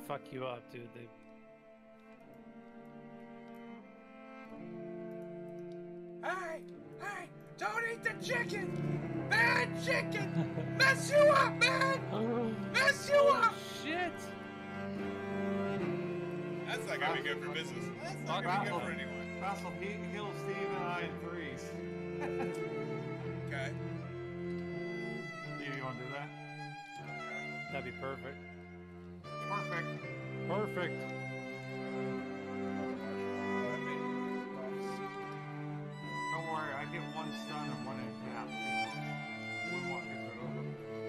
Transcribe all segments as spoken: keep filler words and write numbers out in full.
fuck you up, dude. They... Hey! Hey! Don't eat the chicken! Bad chicken! Mess you up, man! Mess you oh, up! Shit! That's not gonna be good for business. That's not gonna be good for anyone. Fossil, he heal Steve and I in threes. Okay. Steve, you wanna do that? That'd be perfect. Perfect. Perfect. Don't worry, I get one stun and one in cap. One walk gets it over.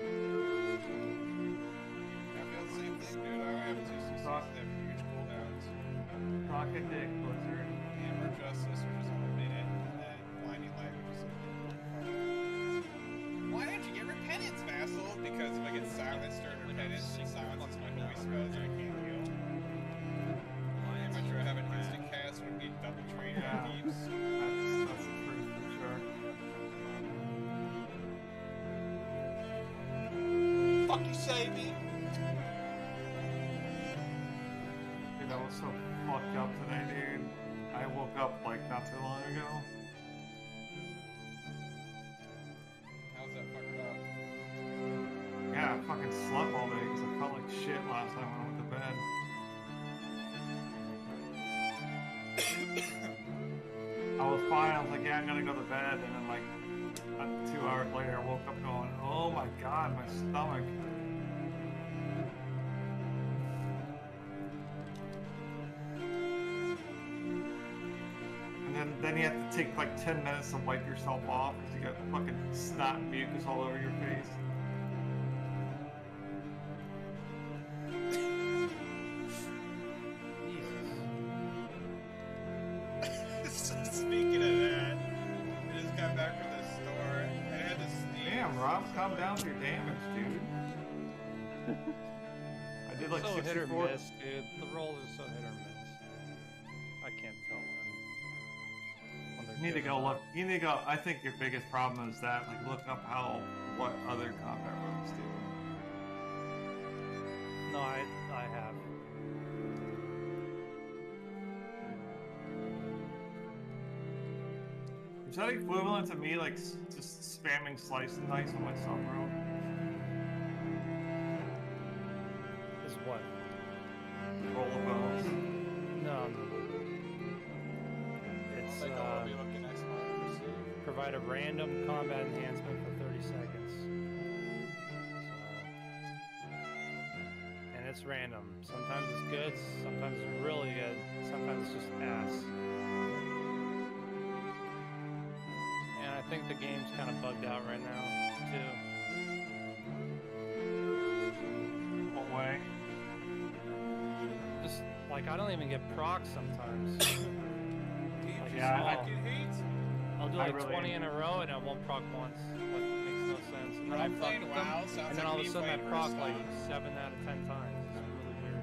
I feel the same thing, dude. I have two C Cs that have huge cooldowns. Rocket Dick, Blizzard. Hammer Justice, which is on a minute, and then Blinding Light, which is on a minute. Why don't you get Repentance, Vassal? Because if I get silenced during Repentance, it silences my holy spells and I can't heal. I'd much rather have an instant cast when we double trade Yeah. on deeps. That's, that's the truth for sure. Fuck you, save me! Dude, I was so fucked up today, dude. I woke up like not too long ago. How's that fucked up? Yeah, I fucking slept all day because I felt like shit last night when I went to bed. I was fine, I was like, yeah, I'm gonna go to bed, and then like uh, two hours later I woke up going, oh my god, my stomach. And then, then you have to take like ten minutes to wipe yourself off because you got fucking snot and mucus all over your face. Speaking of that, I just got back from the store and I had to sneeze. Damn, Rob, calm down with your damage, dude. I did like so sixty-four. hit or miss, dude. The rolls are so hit or miss. I can't tell when, when they're You need to go look. You need to go. I think your biggest problem is that, like, look up how what other combat rules do. No, I I have. Is that equivalent to me, like, s just spamming slice and dice on my sub roll? Is what? Roll of bones. No, no. It's I uh, will be looking next month. So. provide a random combat enhancement for thirty seconds. So, and it's random. Sometimes it's good, sometimes it's really good, sometimes it's just ass. And I think the game's kind of bugged out right now, too. What way? Just, like, I don't even get procs sometimes. Like, Yeah, I- fucking hate. I'll do I like really- twenty in a row and I won't proc once. Like, it makes no sense. And then I I'm fuck playing with WoW, them, sounds and then like all of me a sudden I playing proc Hearthstone. like seven out of ten times. It's really weird.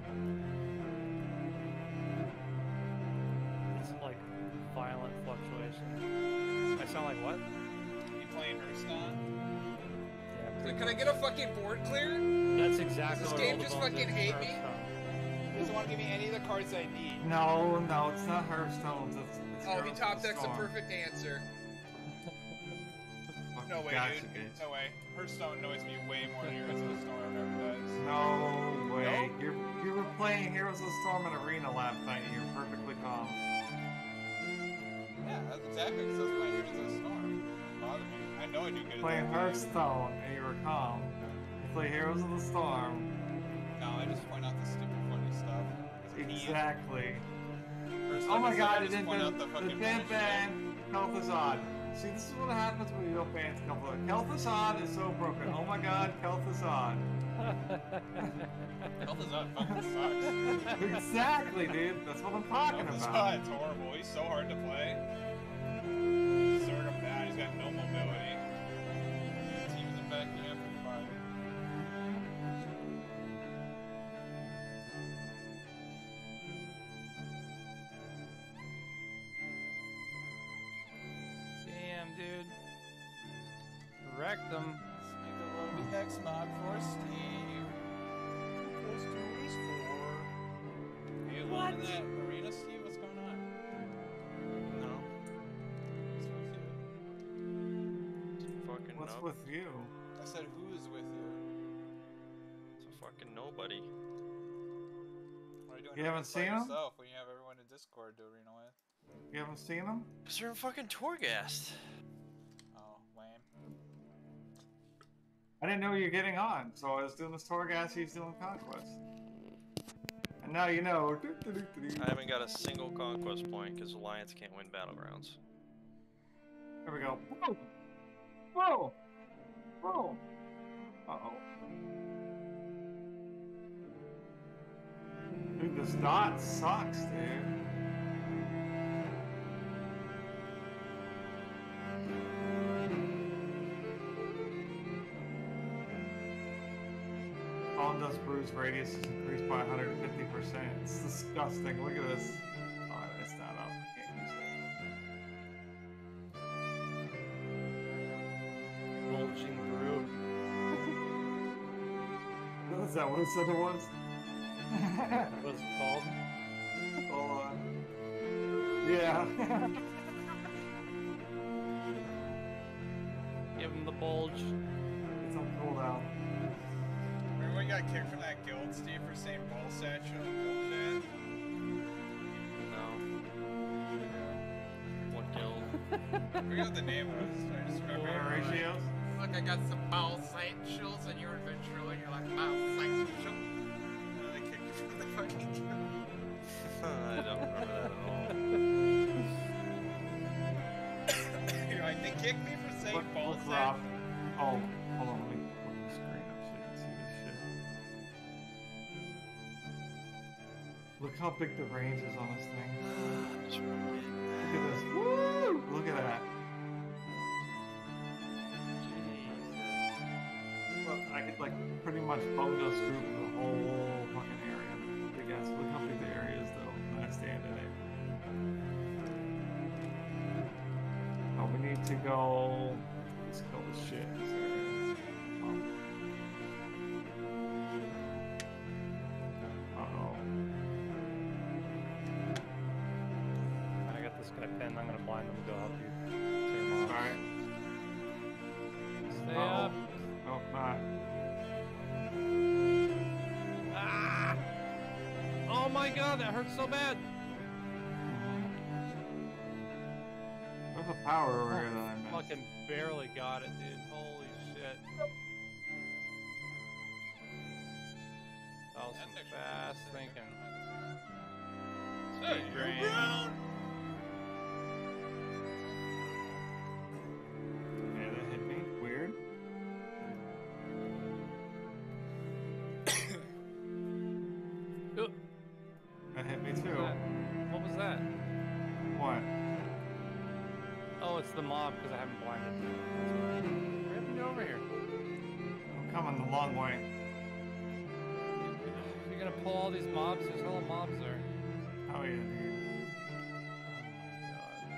It's like violent fluctuation. I sound like what? You playing Hearthstone? Yeah. So can I get a fucking board clear? That's exactly Does this what game All the just Bones fucking is. hate me? Hearthstone. He doesn't want to give me any of the cards I need. No, no, it's not Hearthstone. It's, it's Oh, he Heroes top of the decks a Storm. perfect answer. Fucking No way, gotcha, dude. bitch. No way. Hearthstone annoys me way more than Heroes of the Storm ever does. No way. Nope. You're you were playing Heroes of the Storm in Arena last night and you're perfectly calm. Yeah, that's exactly because I was playing Heroes of the Storm. It doesn't bother me. I know I do good at Playing that game. Hearthstone and you were calm. You play Heroes of the Storm. No, I just point out the stupid funny stuff. It's a meme. Exactly. First Oh time my I god, said it didn't point out the, the the fucking ban bullshit. ban. Health is odd. See, this is what happens when you don't ban Kel'Thuzad. Kel'Thuzad is so broken. Oh my god, Kel'Thuzad. Kel'Thuzad fucking sucks. Exactly, dude. That's what I'm talking about. Kel'Thuzad's horrible. He's so hard to play. Sort him down. He's got no mobility. The team isn't backing up for five. Damn, dude. Wrecked them. Make a low xmog for Steve. Too close to his four. alone in that arena, Steve? What's going on? No. What's with you? It's a fucking What's nub. with you? I said, who is with you? It's a fucking nobody. Why are you doing You it haven't by seen him? yourself when you have everyone in Discord to arena with? You haven't seen him? Cause they're in fucking Torghast. Oh, lame. I didn't know you were getting on, so I was doing the Torghast, he's doing Conquest. And now you know. I haven't got a single conquest point because Alliance can't win battlegrounds. There we go. Whoa! Whoa! Whoa! Uh-oh. Dude, this dot sucks, dude. All does bruise radius is increased by one hundred fifty percent. It's disgusting. Look at this. Oh, it's not up. I can't use it. Mulching through. Is that what it said it was? What's it called? Hold on. Yeah. Give him the bulge. It's on cooldown. Remember when you got kicked from that guild, Steve, for saying ball satchel bullshit? No. What guild? I forget what the name was. I just remember. What you were like, ratios? Look, I got some ball satchels, and you're adventurer, and you're like, ball satchel. No, they kicked you from the fucking guild. I don't remember that at all. You're like, they kicked me for saying Look, ball look, satchel. Rob. Oh, hold on. Let me put the screen up so you can see this shit. Look how big the range is on this thing. Just ruined it. Look at this. Woo! Look at that. Look, I could like pretty much bongo scoop the whole fucking area. Big ass. Look how big the area is though. When I stand in it. Oh, we need to go. Let's kill this shit. in this area. Oh. Uh-oh. I got this guy pinned. I'm gonna blind him and go help you. Tear him off. Alright. Stay Uh-oh. up. Oh, not. Ah! Oh my god, that hurts so bad. There's a power over here that I missed. Fucking barely got it, dude. Holy shit. That was some That's actually fast pretty thinking. sick. Speed Hey, brain. Brown! Yeah, that hit me. Weird. Ooh, That hit me what was too. that? What was that? What? Oh, it's the mob because I haven't blinded. That's right. Hurry up and get over here. I'm coming the long way. You're gonna pull all these mobs? There's hella mobs there. Oh yeah, dude. Oh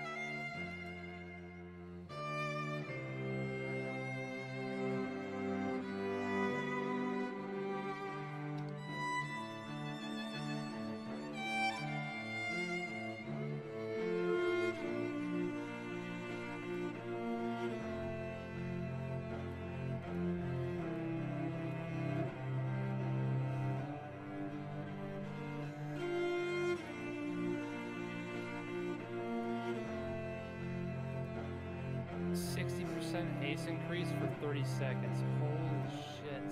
sixty percent haste increase for thirty seconds. Holy shit.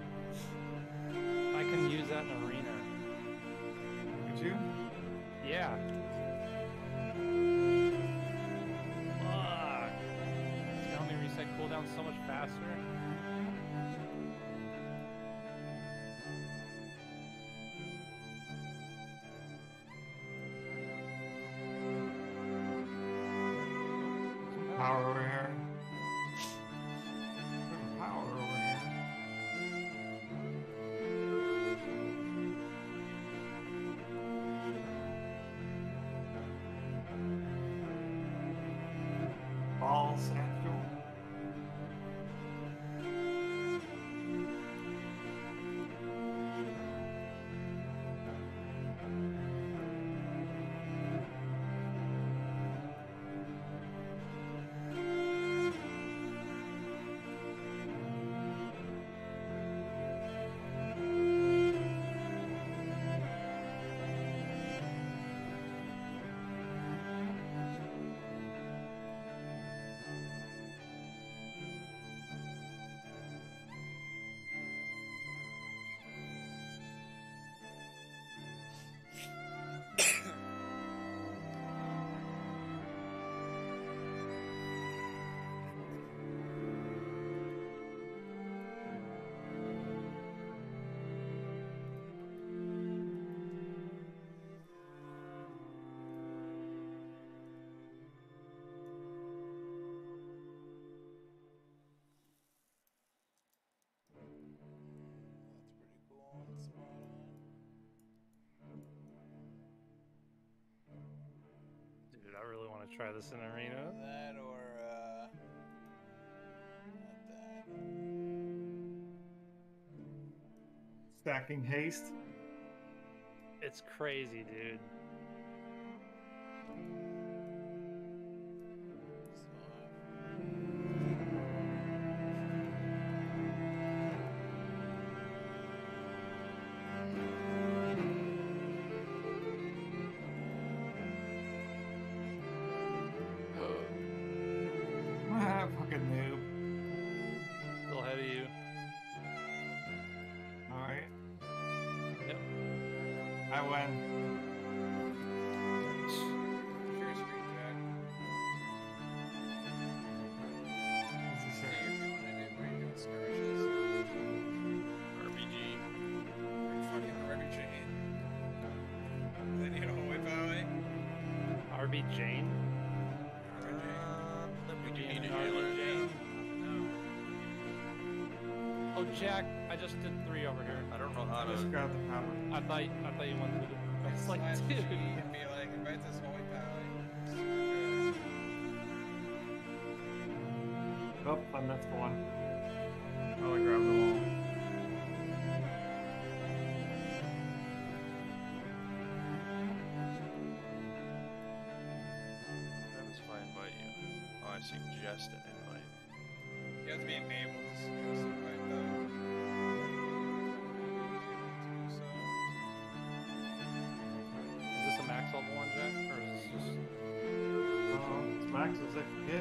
I can use that in arena. Did you? Yeah. Fuck. It's gonna help me reset cooldown so much faster. Power over here. There's power over here. Ball satchel. want to try this in arena? That or uh, not that. Stacking haste. It's crazy, dude. Ah, fucking noob. Still ahead of you. Alright. Yep. I win. Share screen, Jack. What's he See say? if you want to do where you're doing skirmishes. R B G. Or fucking Rebby Chain. Then you know what highway? R B Jane? Uh, we do need a R B healer. Jane? No. Oh, Jack, I just did three over here. I don't know how I just to. got the power. I thought I thought you wanted to do the. I was like, Slash dude. G and be like, invite this holy pally. Oh, I missed one. Oh, I grabbed the wall. That is fine, invite you. Oh, I suggest an invite. You have to be enabled to suggest invite though. So, Is this a max level one, Jack? Or is this just. Oh, Max is like, yeah.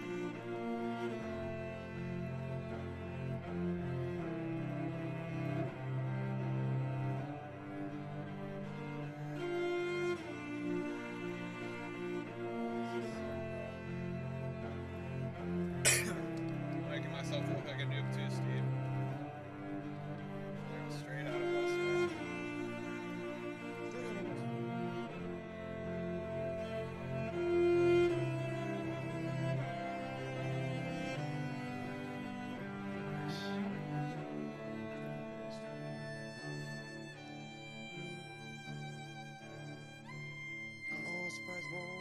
I'm making myself look like a noob too, Steve. I'm straight out of westfall. Oh, surprise ball.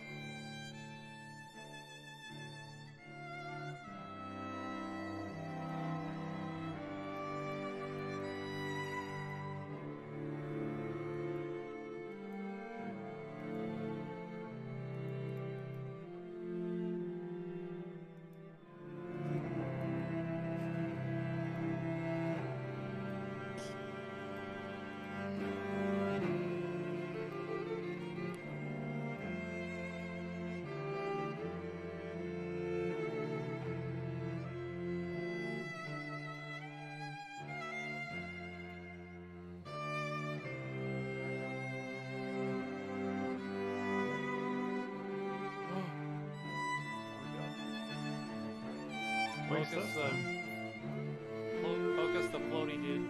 Where's Focus this the. then? Flo- focus the floaty, dude.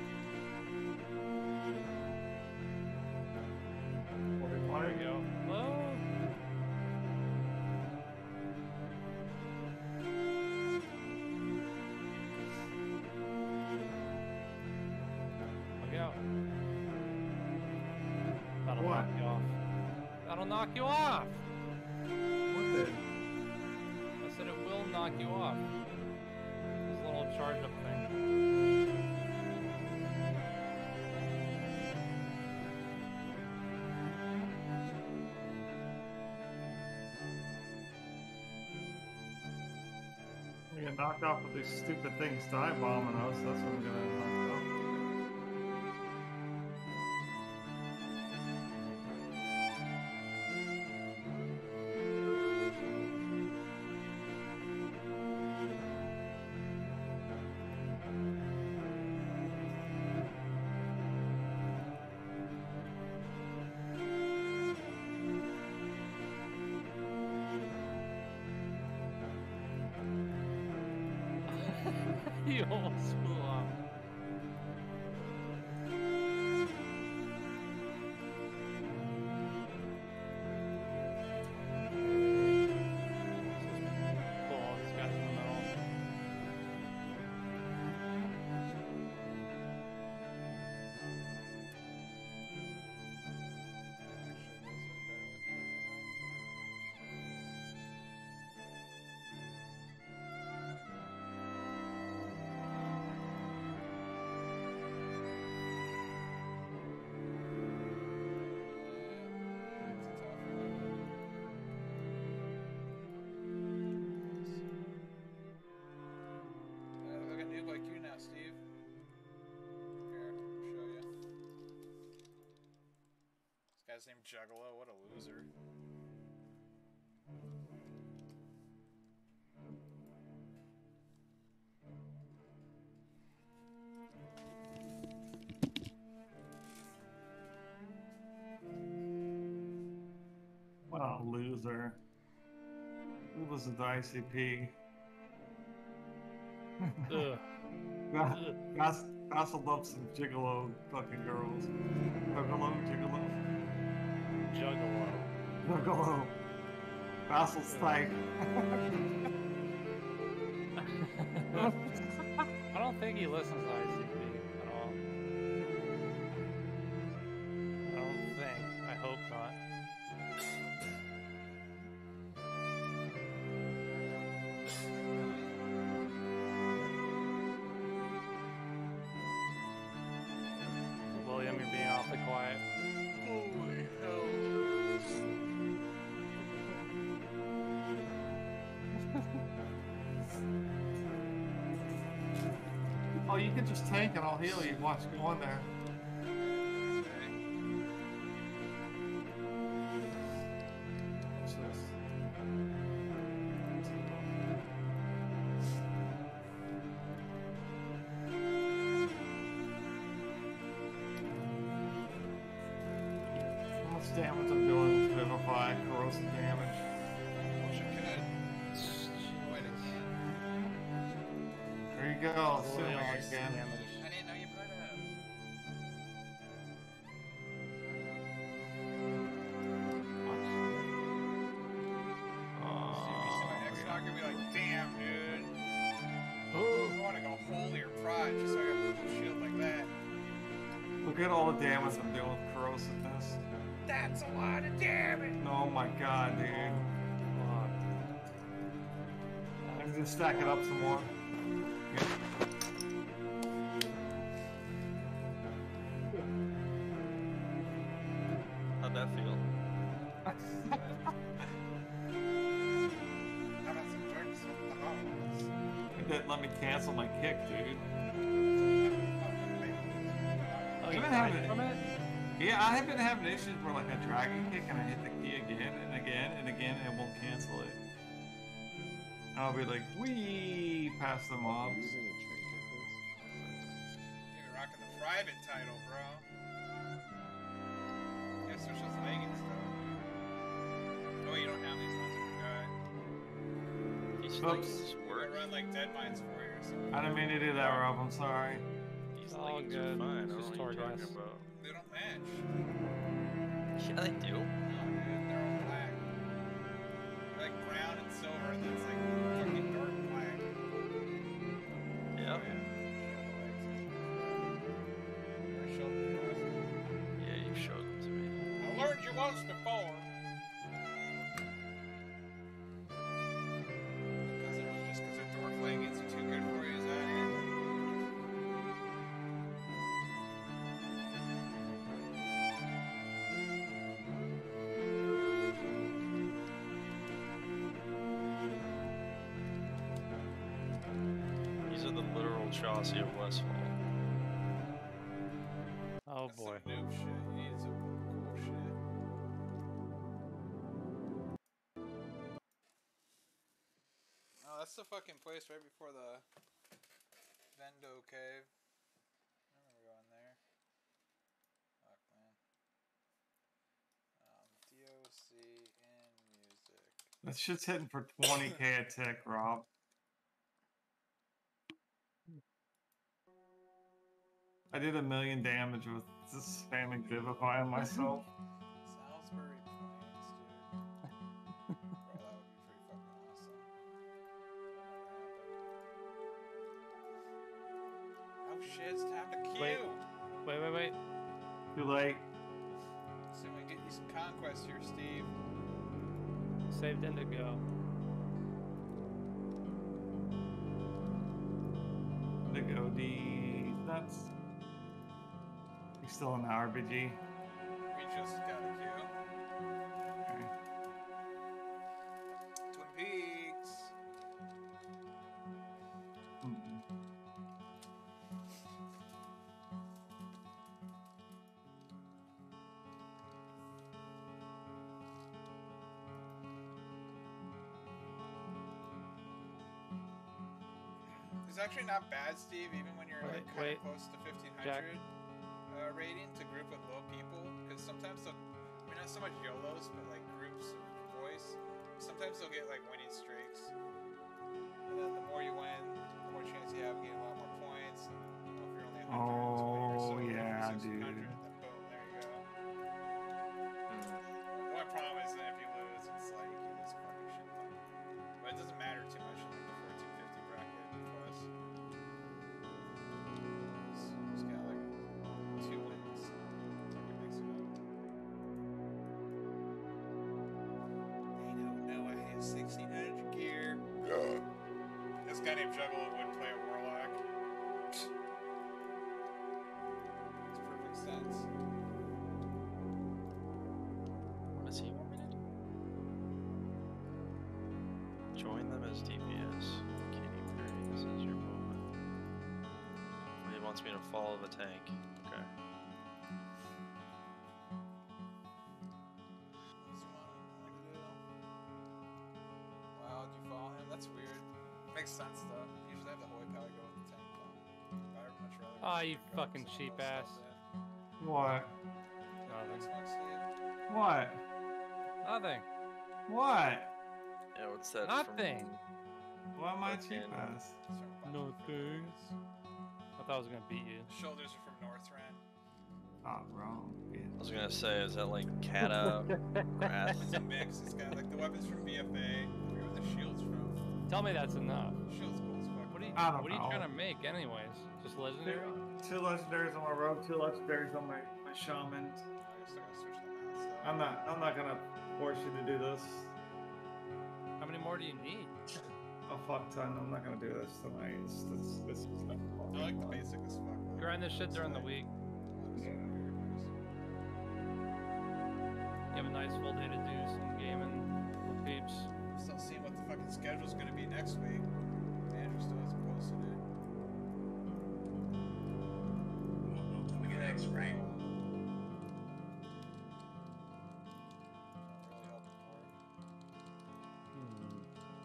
There we go. Oh! Look out. That'll What? knock you off. That'll knock you off! What the? I said it will knock you off. This little charge up thing. We get knocked off with these stupid things dive bombing us. That's what we're gonna knock off. You almost flew off. Pull all these guys in the middle. Actually, this would be better with an guy's named Juggalo. What a loser. What a loser. Who listens to I C P? Ugh. That's that's love some gigolo fucking girls. Juggalo, gigolo, Juggalo. juggalo. Vassal's tight. I don't think he listens to I C P at all. I don't think. I hope not. William, you're being awfully quiet. Holy hell. Oh, you can just tank and I'll heal you. Watch, go on there. Watch this. How much damage I'm doing with Vivify, corrosive damage. Wish I could. Wait a There you go, assuming William, again. damage. I didn't know you put it up. Oh, See, you see my X yeah. Mog and be like, damn, dude. Oh. I want to go holy or pride just so I got a little shield like that. Look at all the damage I'm doing with corrosiveness. That's a lot of damage. Oh my god, dude. Fuck. I can just stack it up some more. Yeah. How'd that feel? How about some drinks with the hoes? It didn't let me cancel my kick, dude. Oh, you I've been died having- from it? Yeah, I have been having issues where like a dragon kick and I hit the key again and again and again and it won't cancel it. And I'll be like, wee past the mobs. Using a trinket, please. You're rocking the private title, bro. Yeah, switch those leggings, though. Oh, you don't have these ones, I forgot. These Oops. things I work. run like dead mines for you or something. I didn't mean to do that, Rob. I'm sorry. These All leggings good. are fine. I don't Just know what you're Torgas. talking about. They don't match. Yeah, they do. No, dude, they're all black. They're like brown and silver, and then it's like fucking dark black. Yeah. I showed them to you. Yeah, you showed them to me. I learned you once before. Because it was just because their dwarf leggings are too good for you, is that it? These are the literal chassis of Westfall. Oh That's boy. some noob shit. You need some cool shit. Oh, that's the fucking place right before the Vendo Cave. I remember going there. Fuck, man. Um, D O C in music. That shit's hitting for twenty K a tick, Rob. I did a million damage with just spamming Vivify on myself. Salisbury Plains, dude. Bro, that would be pretty fucking awesome. Oh shit, it's time to queue! Wait. Wait, wait, wait. Too late. So we get you some conquest here, Steve. Saved Indigo. The go D nuts. You still in the R B G? We just got a queue. Okay. Twin Peaks. Mm-mm. It's actually not bad, Steve, even when you're Wait, like kind wait. of close to fifteen hundred uh, rating to group with low people, because sometimes they'll, I mean, not so much YOLOs, but like groups of boys. Sometimes they'll get like winning streaks, and then the more you win, the more chance you have of getting a lot more points. And, you know, if you're only one hundred twenty or so, Oh, yeah, sixteen hundred, dude. then boom, there you go. Hmm. The one problem is that if you lose, it's like you lose a fucking shit ton. But it doesn't matter too much in like the fourteen fifty bracket plus. He's, he's got like two wins. Fucking mix it up. They don't know I have sixteen hundred gear. This guy named Juggle would play a Warlock. Makes perfect sense. What does he want me to do? Join them as D P S. Can you carry? This is your moment. He wants me to follow the tank. Okay. What does he want me to do? Wow, do you follow him? That's weird. Makes sense though. Usually have the Holy Power go with the tank. Though. I'd much rather. Ah, just you go with fucking some of cheap those ass. stuff What? in. Nothing. Xmogs, Steve. What? Nothing. What? Yeah, what's that? Nothing. Why am I Fucking- cheap ass? It's from a bunch of Nothing. different areas. I thought I was gonna beat you. Shoulders are from Northrend. Not wrong. I was gonna say, is that like Kata grass? It's a mix. It's got like the weapons from B F A. Where are the shields from? Tell me that's enough. Shields cool as fuck. What are you? I don't What are you know. trying to make, anyways? Just legendary? Two legendaries on my rogue, two legendaries on my, my shaman. I guess I gotta switch the mouse though. I'm not I'm not gonna force you to do this. How many more do you need? A fuck ton. I'm not gonna do this tonight. It's, this, this is not I like the basic as fuck. though. Grind this shit during the week. Yeah. You have a nice full day to do some gaming with peeps. Still seeing what the fucking schedule's gonna be next week. Andrew still hasn't posted it. We get X rank. Really helping more. Hmm.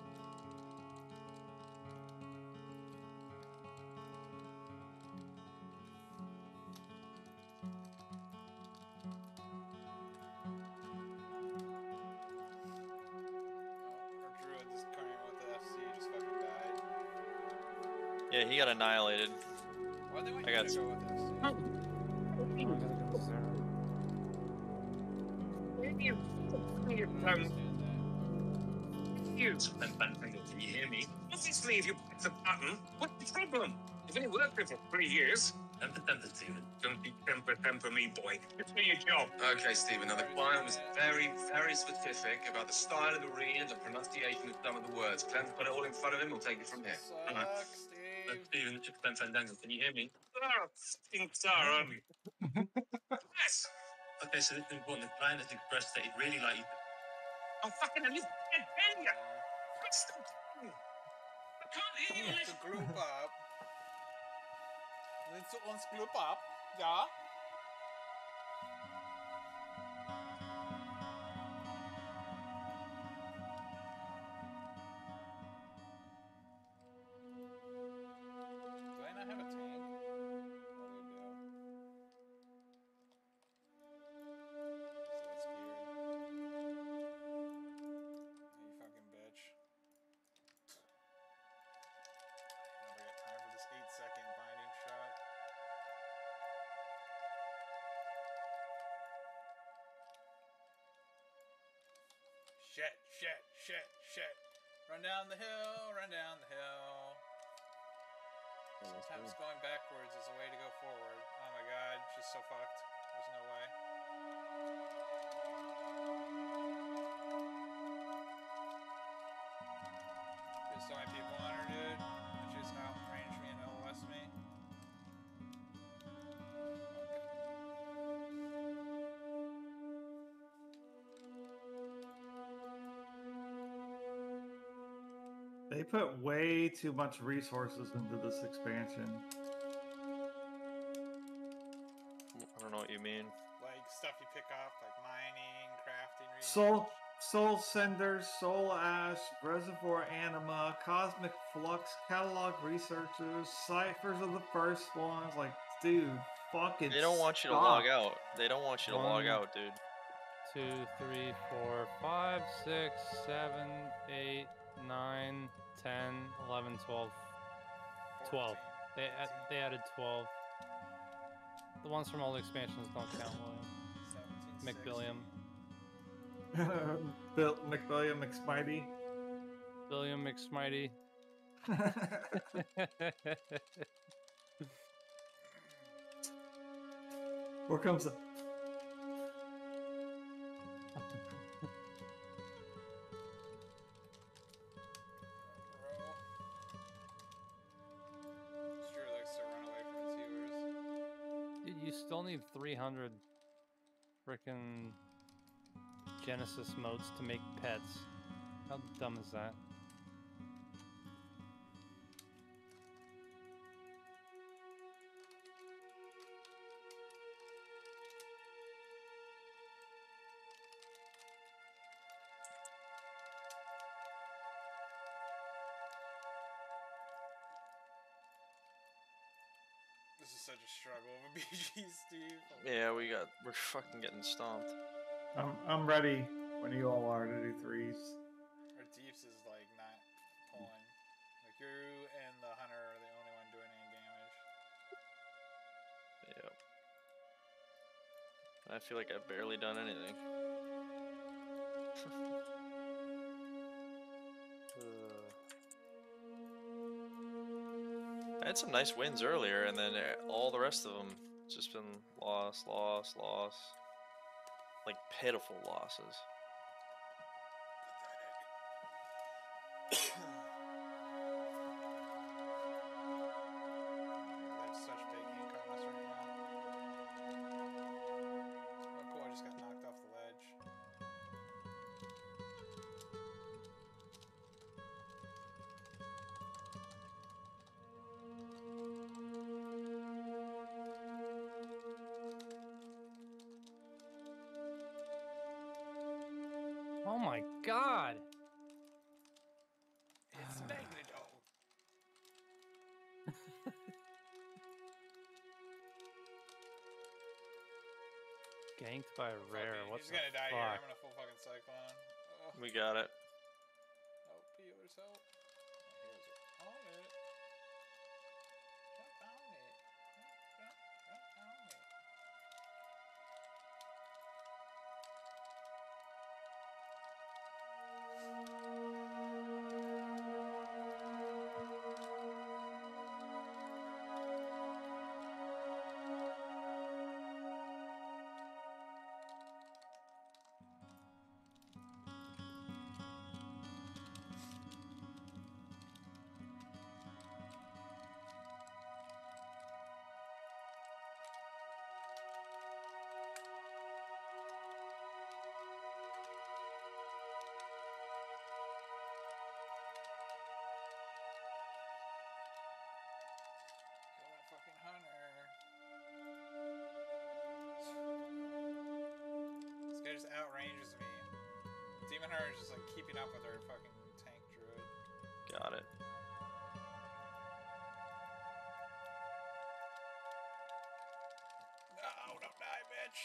Our druid just coming with the F C just fucking died. Yeah, he got annihilated. Why they want I you got to s- go with F C? You Who's doing that? Can you hear me? Obviously, if you press the button, what's the problem? You've only worked with it for three years. Temper, temper, Stephen. Don't be temper, temper me, boy. It's been your job. Okay, Stephen. Now the client was very, very specific about the style of the read and the pronunciation of some of the words. Clem's got it all in front of him. We'll take it from here. Sucks, Steve. Stephen, it's Clem Fandango. Can you hear me? Ah, fucking star, aren't we? Yes! Okay, so this is important. The client has expressed that he'd really like you to... Oh, fucking hell, you can't hear you! Press the button! I can't hear you! To group up. Let's ons group up. Ja. Do I not have a tank? Oh, they do. So scared. You fucking bitch. Never got time for this eight second binding shot. Shit, shit, shit, shit. Run down the hill, run down the hill. Sometimes going backwards is a way to go forward. Oh my god, she's so fucked. There's no way. There's so many people on her, dude. And she just outrange me and L O S me. They put way too much resources into this expansion. I don't know what you mean. Like stuff you pick up, like mining, crafting, Soul, research. Soul Cinder, Soul Ash, Reservoir Anima, Cosmic Flux, Catalog Researchers, Ciphers of the First Ones. Like, dude, fucking They don't want you to stop. log out. They don't want you to log One. out, dude. Two, three, four, five, six, seven, eight, nine, ten, eleven, twelve. twelve. They add, they added twelve. The ones from all the expansions don't count, William. McBilliam. Bill, McBilliam, McSmitey. William McSmitey. Where comes the... Sure likes to run away from his viewers. Dude, you still need three hundred frickin' Genesis modes to make pets. How dumb is that? This is such a struggle of a B G, Steve. Yeah, we got. We're fucking getting stomped. I'm, I'm ready when you all are to do threes. Our Deeps is like not pulling. Like you and the Hunter are the only one doing any damage. Yep. I feel like I've barely done anything. I had some nice wins earlier, and then all the rest of them just been loss, loss, loss. Like pitiful losses. That's such big ink on us right now. Oh cool, I just got knocked off the ledge. Oh my god! It's Magneto! Ganked by a rare. Fucking- What He's the gonna die here. I'm fuck? gonna full fucking cyclone. Oh, We got it. help, healers, help. Healers are on it. Jump on it. Jump, jump, jump on it. Kill that fucking Hunter. This guy just outranges me. Demon Hunter is just like keeping up with our fucking tank druid. Got it. No, don't die, bitch!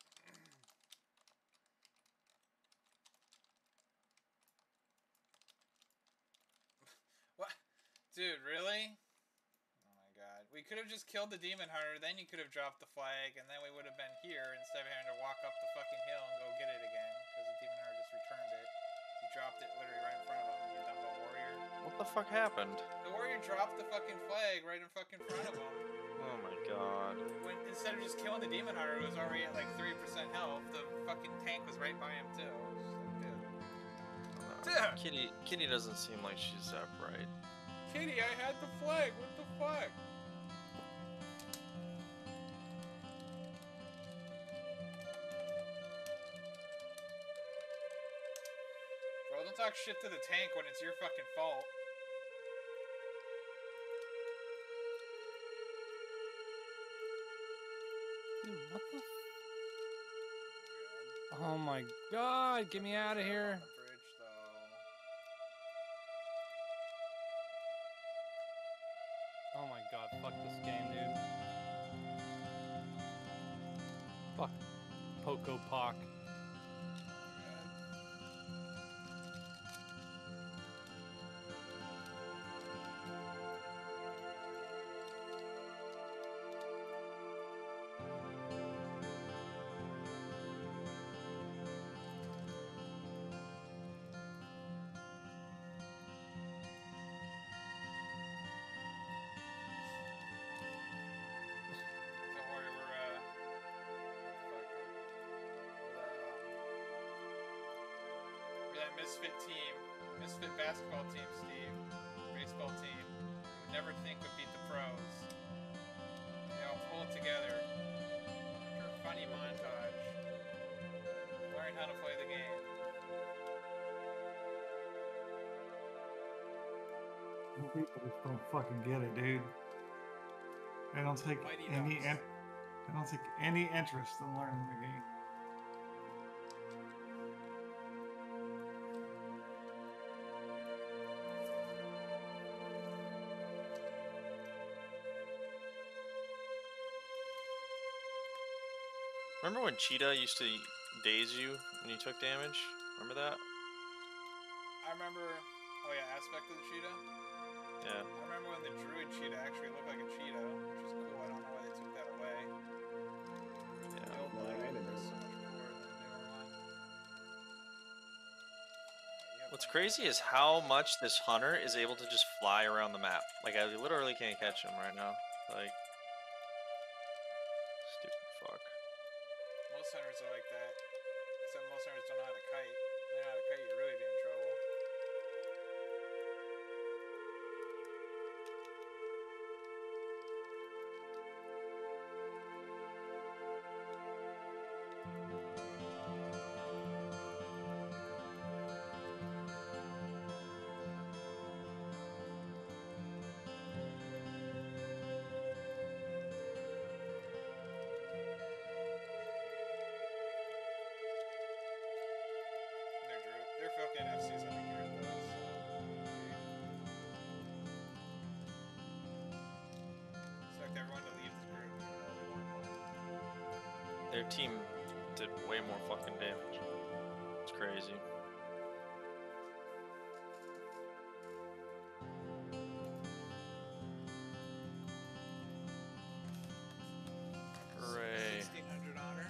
What? Dude, really? Oh my god. We could have just killed the Demon Hunter, then you could have dropped the flag, and then we would have been here instead of having to walk up the fucking hill and go get it again, because the Demon Hunter just returned it. You dropped it literally right in front of him, you dumbo warrior. What the fuck happened? The warrior dropped the fucking flag right in fucking front of him. Oh my god. When instead of just killing the Demon Hunter, who was already at like three percent health, the fucking tank was right by him too. It was just like, dude. Uh, Dude. Kitty, Kitty doesn't seem like she's that bright. Kitty, I had the flag. What the fuck? Bro, don't talk shit to the tank when it's your fucking fault. Dude, what the? F Oh my god, get me out of here. On the bridge, though. Oh my god, fuck this game, dude. Fuck. Poco Pock. Don't worry, we're, uh... What the fuck? We're, um, we're that misfit team. Misfit basketball team, Steve. Baseball team. You would never think would beat the pros. They all pull it together. After a funny montage. Learn how to play the game. People just don't fucking get it, dude. They don't take Mighty any Ducks. in, they don't take any interest in learning the game. Remember when Cheetah used to daze you when you took damage? Remember that? I remember... Oh yeah, aspect of the cheetah? Yeah. I remember when the druid cheetah actually looked like a cheetah, which is cool. I don't know why they took that away. Yeah. The old one was so much cooler than the newer one. You have What's fun. crazy is how much this hunter is able to just fly around the map. Like, I literally can't catch him right now. Like, stupid fuck. Most hunters are like that. Except most hunters don't know how to kite. If they know how to kite, you're really be in trouble. They're druid. They're fucking F Cs on the gear though, so... Expect everyone to leave the group even though they want one. Their team did way more fucking damage. It's crazy. Hooray. sixteen hundred honor.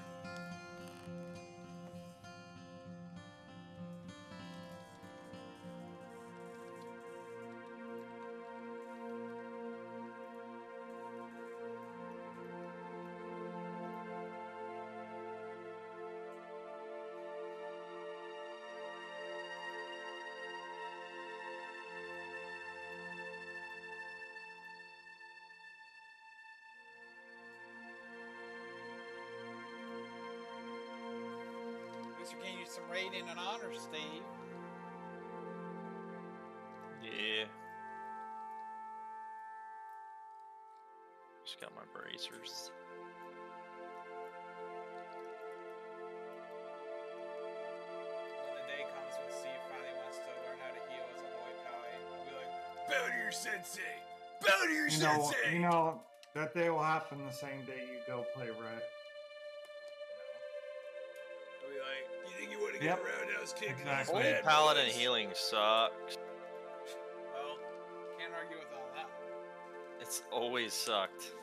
At least you're getting some rating and honor, Steve. Yeah. Just got my bracers. When the day comes when Steve finally wants to learn how to heal as a Muay Thai, he'll be like, bow to your sensei! Bow to your You know, sensei! you know that day will happen the same day you go play Ret. No. He'll be like, you think you want to Yep. get a roundhouse kick in Exactly. his Only head, paladin boys?" healing sucks. Well, can't argue with on that one. It's always sucked.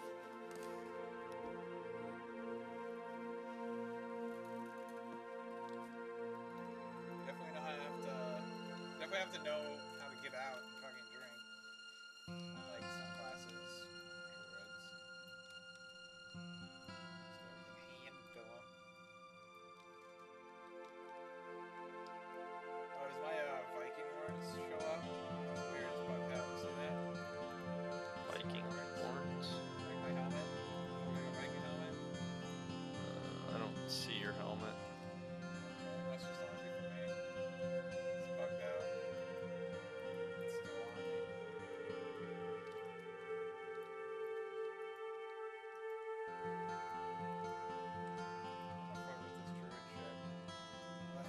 Definitely know how to have to. Definitely have to know how to get out and fucking drink. Unlike some classes, druids. Just everything handed to them. Oh, does my uh, Viking horns show up? Bear's butt paddle, see that? Viking horns. Like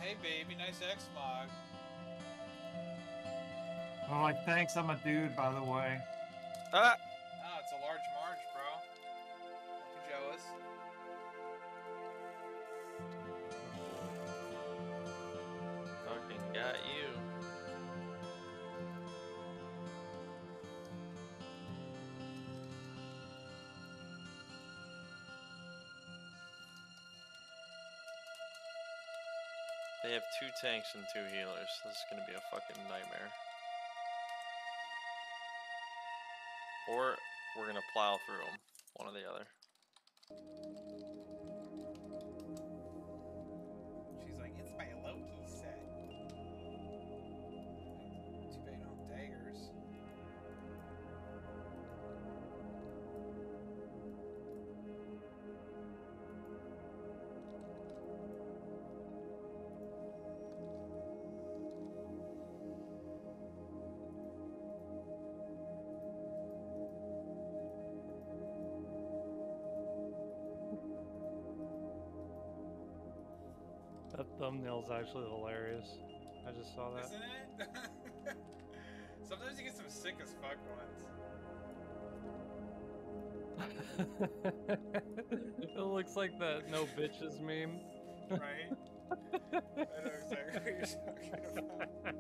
hey baby, nice X-Mog. I'm like, thanks, I'm a dude, by the way. Ah! Ah, it's a large march, bro. Don't be jealous. Fucking got you. They have two tanks and two healers. This is gonna be a fucking nightmare. Or we're gonna plow through them. One or the other. She's like, it's my Loki set. Too bad you don't have daggers. That thumbnail's actually hilarious. I just saw that. Isn't it? Sometimes you get some sick as fuck ones. It looks like that no bitches meme. Right? I know exactly what you're talking about.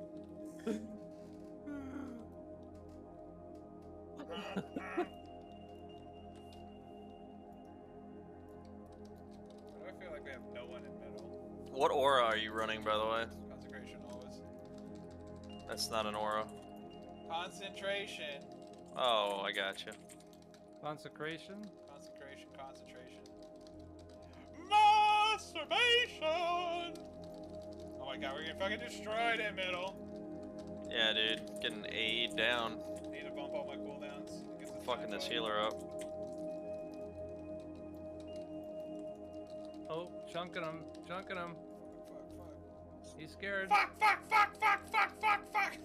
Why do I feel like we have no one in middle? What aura are you running, by the way? Consecration always. That's not an aura. Concentration. Oh, I got you. Consecration? Consecration, concentration. Masturbation! Oh my god, we're getting fucking destroyed in middle. Yeah, dude. Getting A down. Need to bump all my cooldowns. Get the Fucking this time healer up. Oh, chunking him, chunking him. Fuck, fuck, He's scared. fuck. Fuck, fuck, fuck, fuck, fuck, fuck, fuck!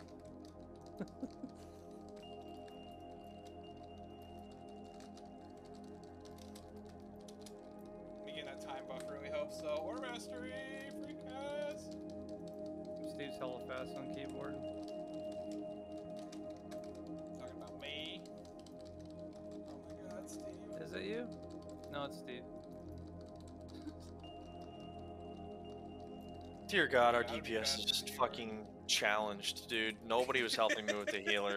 We get that time buff, really hope so. Or mastery, free cast. Steve's hella fast on keyboard. Talking about me. Oh my god, Steve. Is it you? No, it's Steve. Dear God, our Gotta D be P S is faster just than you are. fucking challenged, dude. Nobody was helping me with the healer.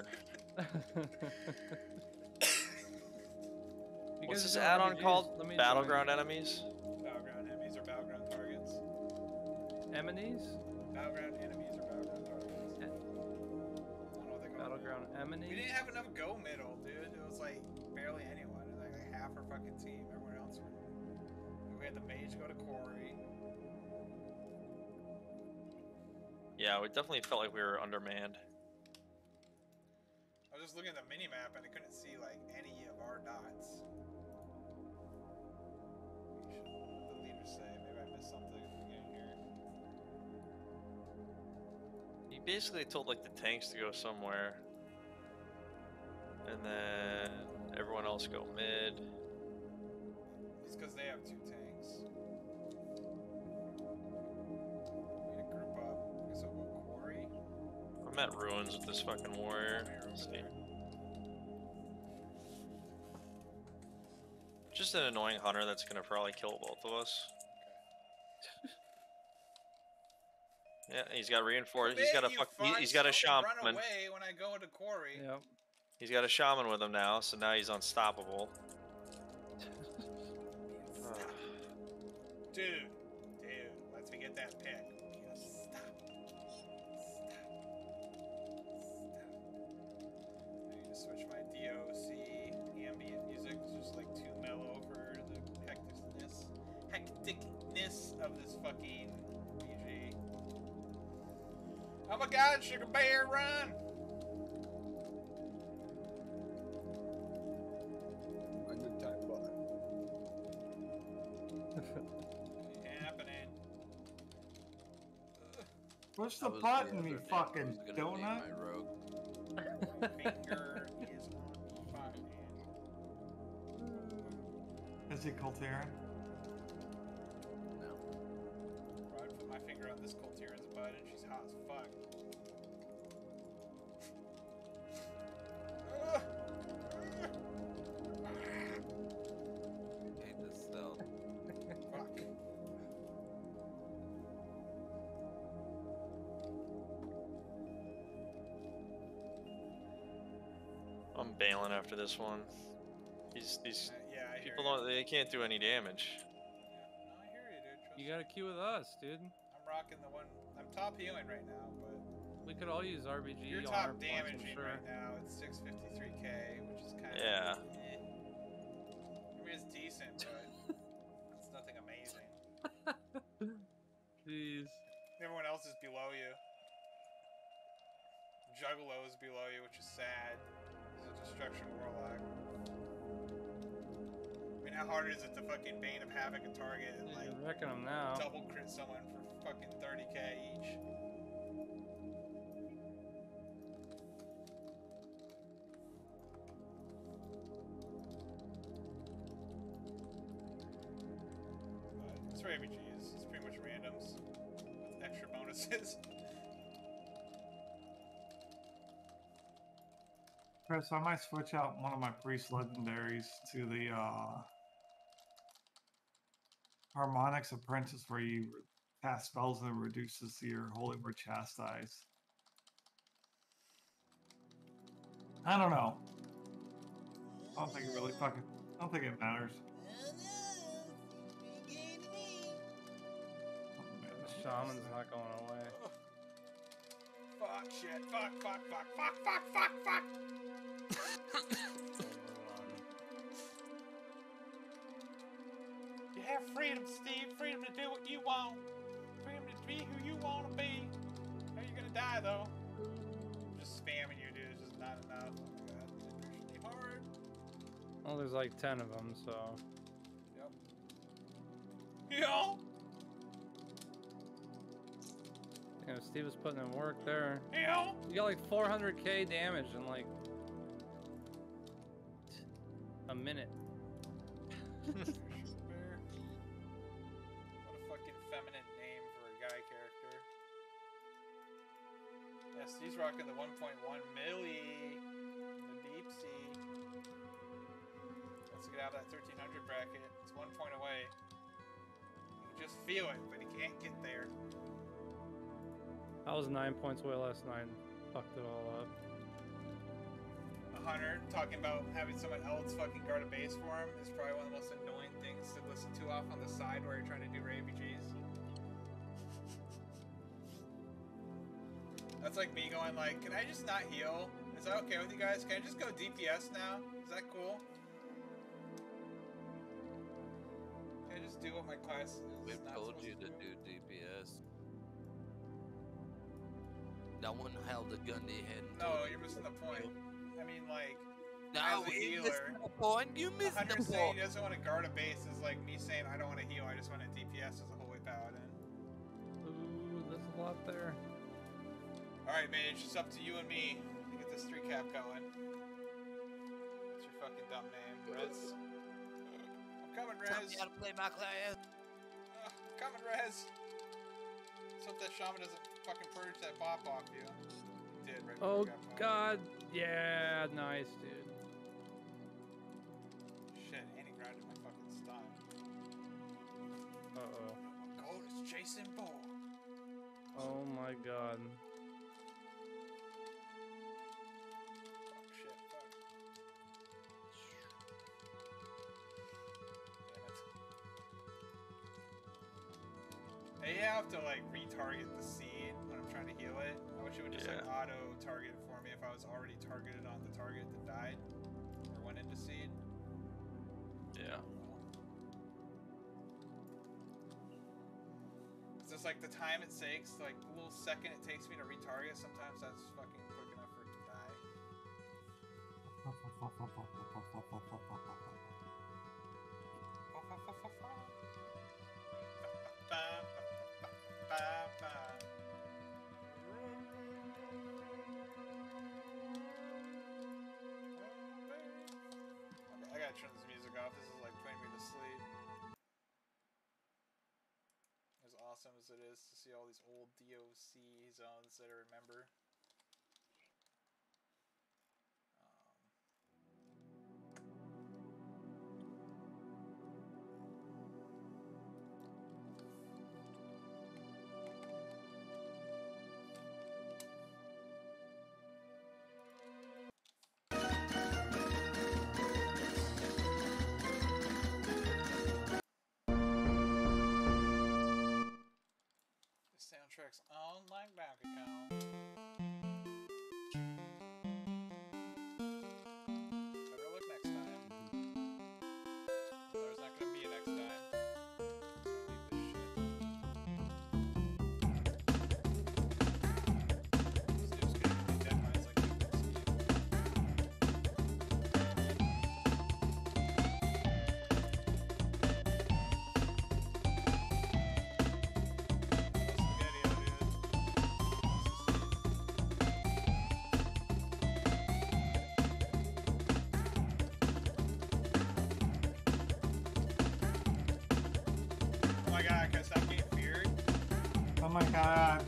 You What's guys this are doing add-on R P Gs, called? let me Battleground enemies? Battleground enemies or battleground targets? join. Enemies? Battleground enemies or battleground targets? I don't know what they call it. Battleground We enemies? didn't have enough go middle, dude. It was like barely anyone. It was like, like half our fucking team. Everyone else were. We had the mage go to Corey. Yeah, we definitely felt like we were undermanned. I was just looking at the mini map and I couldn't see like any of our dots. What did the leader say? Maybe I missed something again here. He basically told like the tanks to go somewhere. And then everyone else go mid. It's because they have two tanks. We need to group up. I guess I'll go Quarry. I'm at ruins with this fucking warrior. Come here over See. there. Just an annoying hunter that's gonna probably kill both of us. Yeah, he's got reinforced. He's got a You fuck. He, fucks, he's got a don't shaman. Run away when I go to Quarry. Yep. He's got a shaman with him now, so now he's unstoppable. Stop. Dude, dude, let's me get that pick. Just stop. Stop. Stop. I need to switch my D O C ambient music. It's just like too mellow for the hecticness, hecticness of this fucking B G. Oh my god, Sugar Bear, run! A good time button. Happening. Push I the was button, the you other day, I fucking was gonna name donut. my rogue. Finger is on fire. Is he Colteran? No. Right, put my finger on hot as fuck. Uh, Hate this stealth. fuck. I'm bailing after this one. These these Uh, yeah, I hear people you. don't they can't do any damage. Yeah, no, I hear you, dude. Trust You me. got to queue with us, dude. I'm rocking the one. I'm top healing right now, but We could all use R B G you're on top our points, I'm damaging sure. right now. It's six fifty-three K, which is kind of Yeah. eh. I mean, it's decent, but it's nothing amazing. Jeez. Everyone else is below you. Juggalo is below you, which is sad. He's a destruction warlock. I mean, how hard is it to fucking Bane of Havoc a target and like You're wrecking them now. double crit someone for fucking thirty K each? But it's for R B Gs. It's pretty much randoms with extra bonuses. Chris, I might switch out one of my priest legendaries to the uh, Harmonics Apprentice, where you cast spells and it reduces your Holy Word Chastise. I don't know. I don't think it really fucking. I don't think it matters. The shaman's not going away. Fuck, shit, fuck, fuck, fuck, fuck, fuck, fuck, fuck! You have freedom, Steve. Freedom to do what you want. Freedom to be who you want to be. How you gonna die, though? I'm just spamming you, dude. It's just not enough. Oh my god, these are pushing me hard. Well, there's like ten of them, so. Yep. Yo! You know, Steve was putting in work there. Yo! You got like four hundred K damage in like a minute. What a fucking feminine name for a guy character. Yes, he's rocking the one point one milli. The deep sea. Let's get out of that thirteen hundred bracket. It's one point away. You can just feel it, but he can't get there. I was nine points away last night. Fucked it all up. A hunter talking about having someone else fucking guard a base for him is probably one of the most annoying things to listen to off on the side where you're trying to do R B Gs. That's like me going like, can I just not heal? Is that okay with you guys? Can I just go D P S now? Is that cool? Can I just do what my class is We've not told supposed you to to do? do D P S. No one held a gun to your head. and No, told you're you missing to the point. I mean, like, No, as a you healer, missed the point. You a missed hunter the saying point. he doesn't want to guard a base is like me saying I don't want to heal, I just want to D P S as a holy paladin. Ooh, there's a lot there. Alright, mage, it's up to you and me to get this three cap going. What's your fucking dumb name? Rez? I'm coming, Tell Rez! me how to play my class. Uh, I'm coming, Rez! Let's hope that shaman doesn't fucking purge that bop off you. He did, right before Oh he got bopped. god, yeah, nice, dude. Shit, and he grounded my fucking stun. Uh oh. Gold is Jason Bourne. Oh my god. Fuck, shit, fuck. Damn it. I have to like retarget the seed when I'm trying to heal it. I wish it would just like Yeah. auto target it for me if I was already targeted on the target that died or went into seed. Yeah. It's just like the time it takes, like the little second it takes me to retarget, sometimes that's fucking quick enough for it to die. Okay, I gotta turn this music off. This is like putting me to sleep. It was awesome. awesome as it is to see all these old D O C zones that I remember. Soundtrack's online bank account. Better look next time. There's not gonna be a next time. So leave this shit. These dudes could be deadlines like people Oh my god.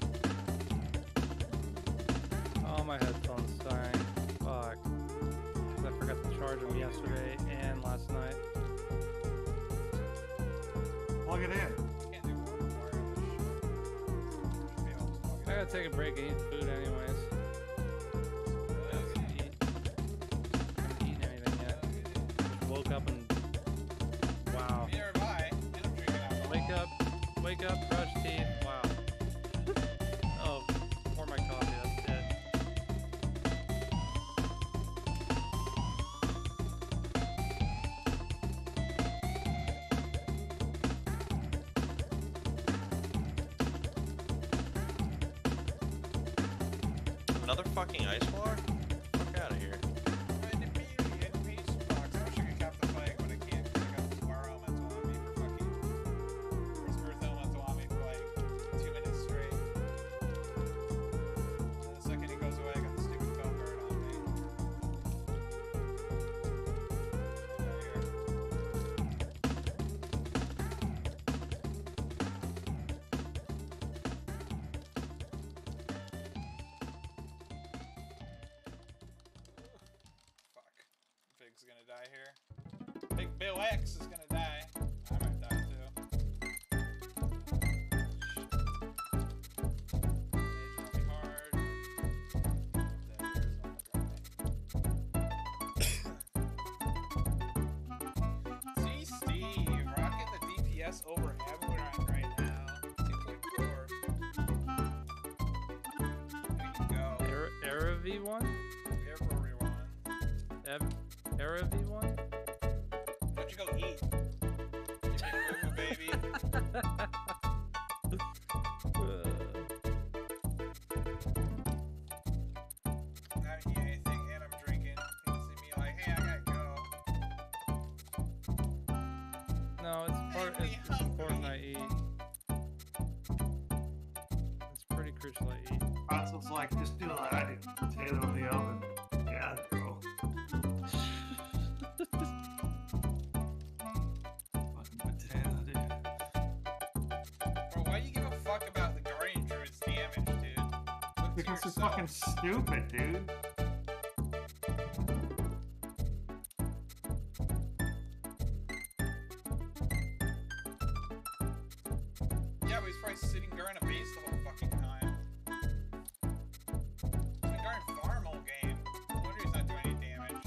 Oh, my headphones dying. Fuck. I forgot to charge them yesterday and last night. Plug it in. Can't do more wireless shit. I gotta take a break and eat food anyways. I haven't eat- I haven't eaten anything yet. Just woke up and... Wow. Neither have I. And I'm drinking alcohol. Wake up, wake up, brush teeth. Wow. Oh, pour my coffee, that's it. Another fucking ice block? Fuck out of here. In the beauty and peace box. I wish I could cap the flag, but I can't because I got this War Elemental on me for fucking... First Earth Elemental on me for like two minutes straight. And the second he goes away, I got the stupid phone guard on me. Right here. Fuck. Big's gonna die here. Big Bill X is gonna die. I might die too. Shit. Rage on me hard. See Steve, rocking the D P S over Avalon right now. two point four. There you go. Era, Era V one? Everyone. Ev Era V one? Don't you go eat. You big boo baby. I haven't eaten anything and I'm drinking. You see me like, hey, I gotta go. No, it's part. Make me It's, it's important I eat. It's pretty crucial I eat. Russell's like, just do what I do. Potato in the oven. Yeah, bro. Fucking potato, dude. Bro, why do you give a fuck about the Guardian Druid's damage, dude? Look to Because they're yourself. fucking stupid, dude. Yeah, but he's probably sitting guarding a base the whole fucking time. He's been guarding farm all game. No wonder he's not doing any damage.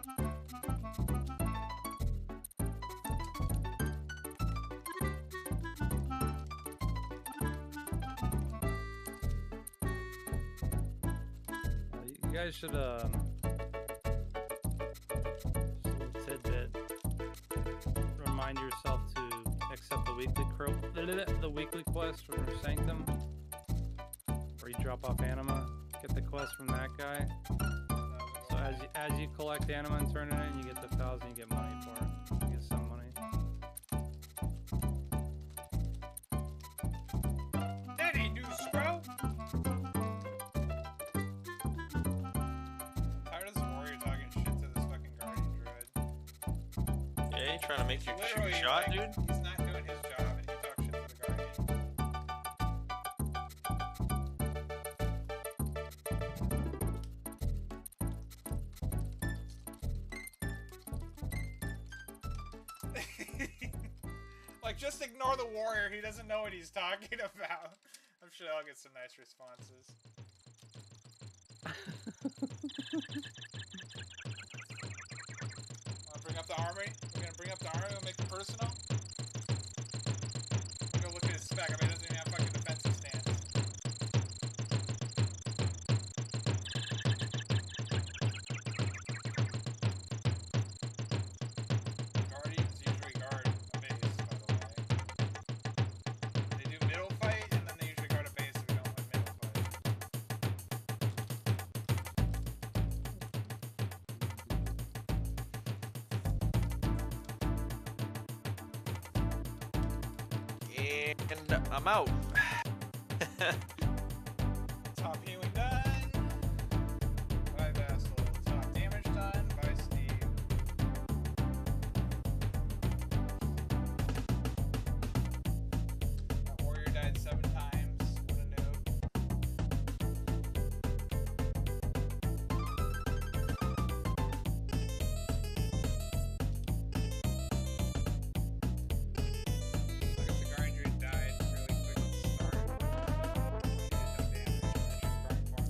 Uh, you, you guys should um. Just a little tidbit. Remind yourself to accept the weekly cro the weekly quest from your Sanctum, where you drop off anima. Get the quest from that guy. So as you, as you collect anima and turn it in, you get the thousand. You get money for it. You get some money. That ain't news, bro! Tired of this warrior talking shit to this fucking Guardian Druid. Yeah, you trying to make you shoot Literally, a shot, like, dude? He's not doing his job and he talks shit to the Guardian. just ignore the warrior. He doesn't know what he's talking about. I'm sure I'll get some nice responses. Wanna bring up the army? We're gonna bring up the army. We'll make it personal. Go look at his spec. I mean, he doesn't even have fucking defensive stance. Guardians usually guard a base, by the way. They do middle fight, and then they usually guard a base if we don't win middle fight. And I'm out. Top healing done. Bye, Vassal. Top damage done. Bye, Steve. That warrior died seven times. What a noob. Look at the Grinder died really quick at the start. He did no damage, and then she burned for him.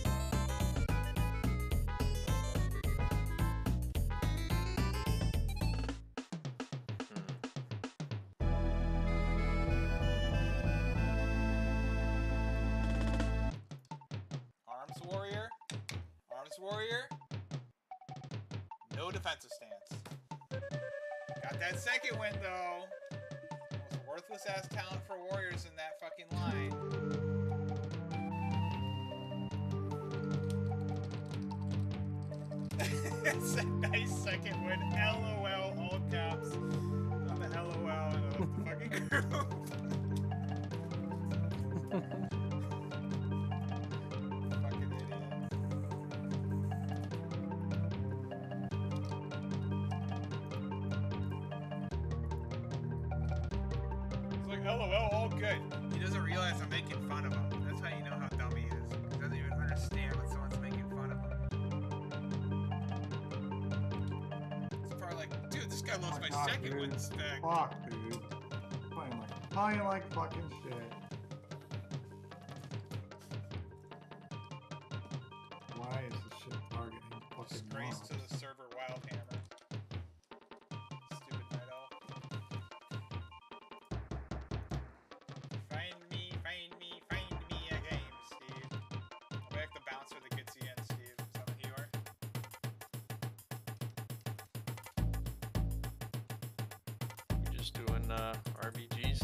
Arms warrior. Arms warrior. No defensive stance. Got that second win though. Most worthless ass talent for warriors in that fucking line. It's a nice second win. LOL, all caps. On the LOL and the fucking group. Fucking idiot. It's like, LOL, all good. He doesn't realize I'm making fun of him. That's how you know how dumb he is. He doesn't even understand when someone's making fun of him. It's probably like, dude, this guy lost Oh my my God, second dude. win spec. Fuck, dude. Playing like, playing like fucking shit. Why is this shit targeting fucking Disgrace mobs? to the server, Wildhammer. Stupid night owl. Find me, find me, find me a game, Steve. I'll be like the bouncer that gets you in, Steve. Is that what you are? We're just doing uh, R B Gs.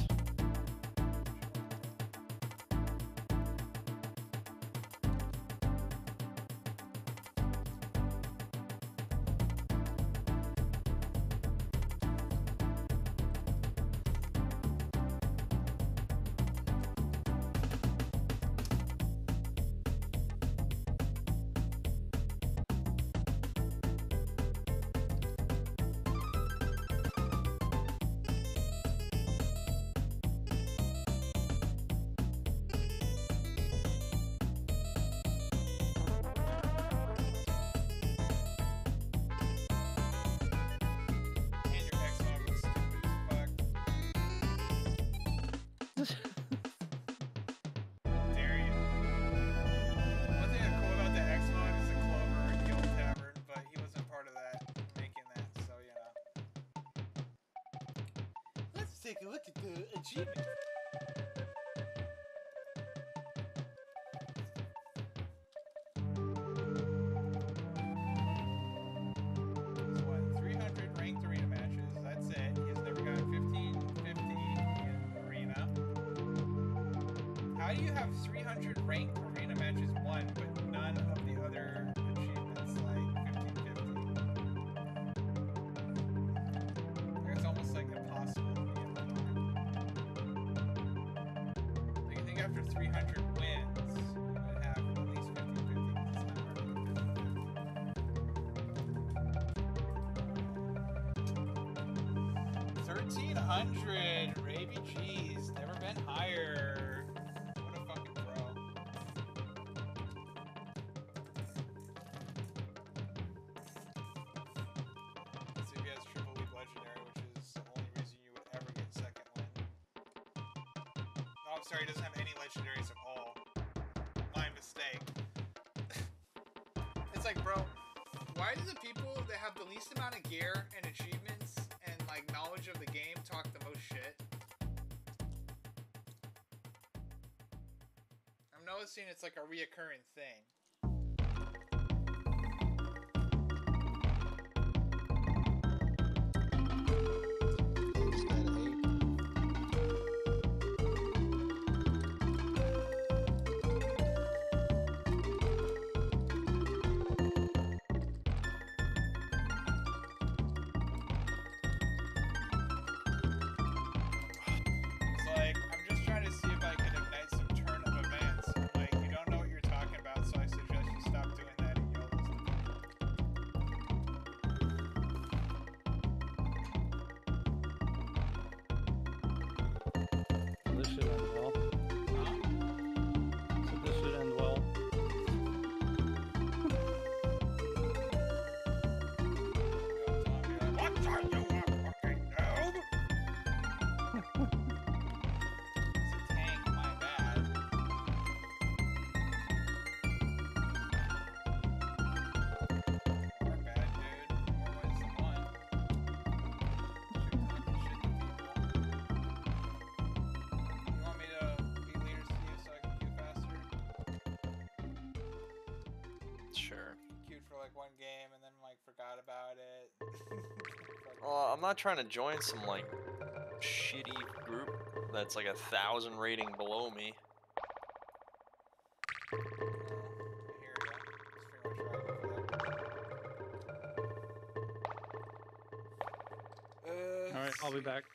And your Xmog looks stupid as fuck. How dare you? One thing that's cool about the Xmog is the Clover Guild Tavern, but he wasn't part of that, making that, so you know. Let's take a look at the achievement. He's won three hundred ranked arena matches. That's it. He's never gotten fifteen fifty in arena. How do you have three hundred ranked arena matches won, but none of the other achievements like fifteen fifty? Like, it's almost like impossible to be able to win. Like, I think after three hundred wins, you would have at least fifteen fifty. It's not hard to get fifteen fifty. thirteen hundred! Raby cheese. Never been higher. What a fucking pro. Let's see if he has triple league legendary, which is the only reason you would ever get second win. I'm sorry, it doesn't have any legendaries at all. My mistake. It's like, bro, why do the people that have the least amount of gear and achievements and like knowledge of the game talk the most shit? I'm noticing it's like a reoccurring thing. Well, I'm not trying to join some, like, shitty group that's like a thousand rating below me. Alright, I'll be back.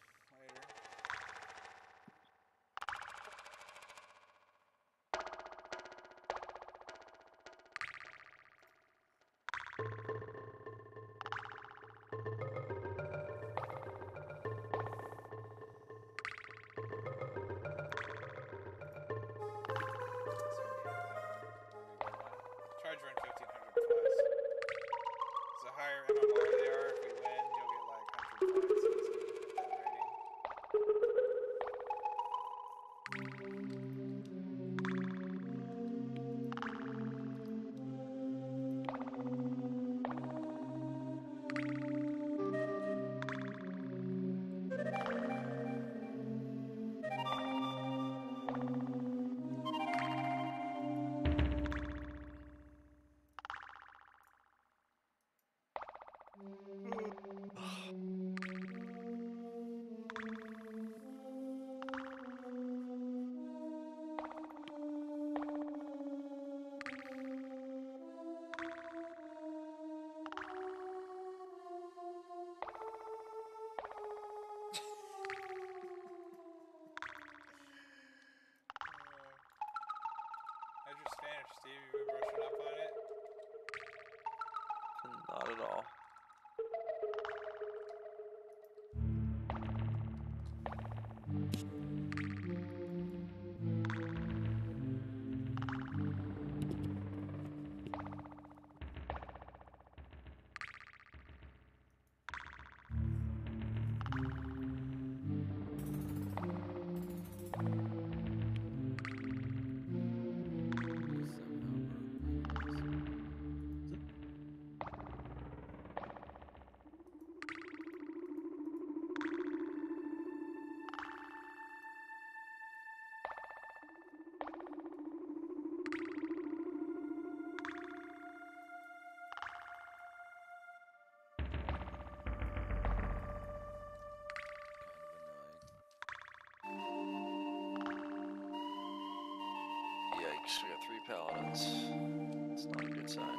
Not at all. Yikes, we got three paladins. It's not a good sign.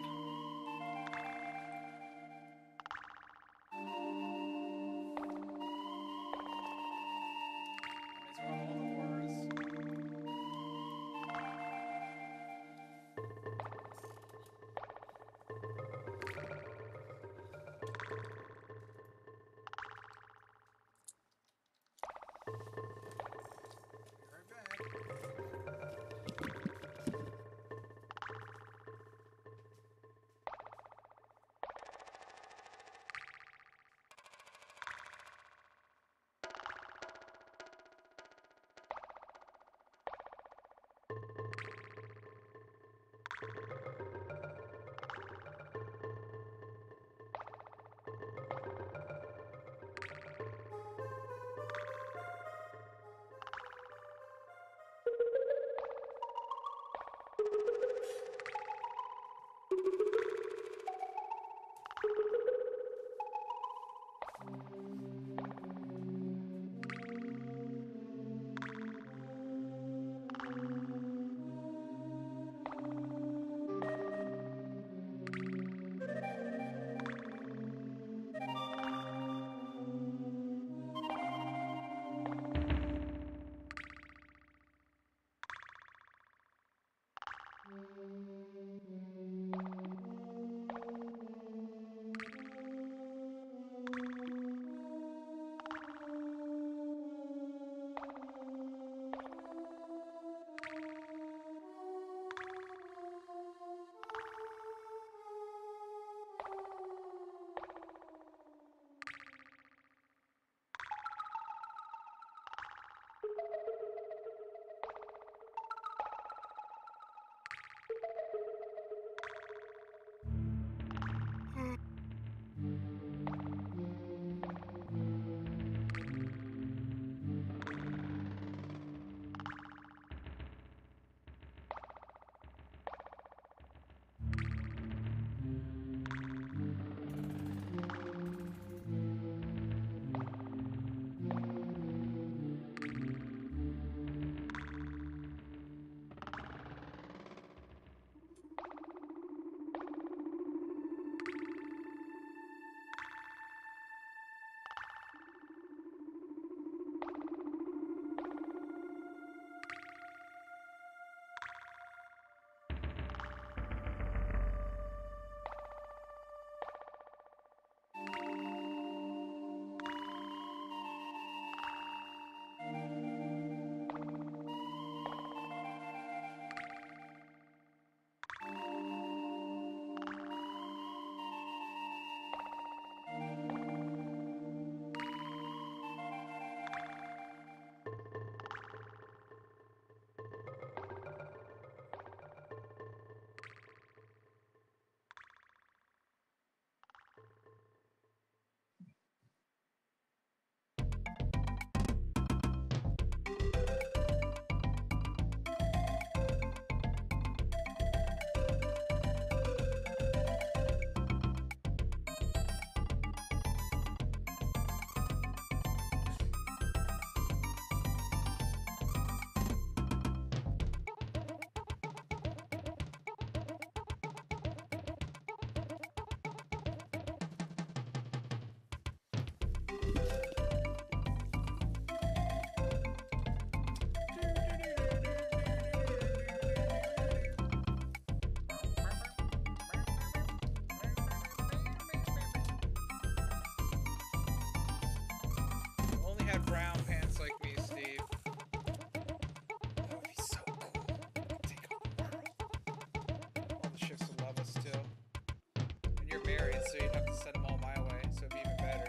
had brown pants like me, Steve. That would be so cool. Take over the world. All the chicks would love us too. And you're married, so you'd have to send them all my way, so it'd be even better.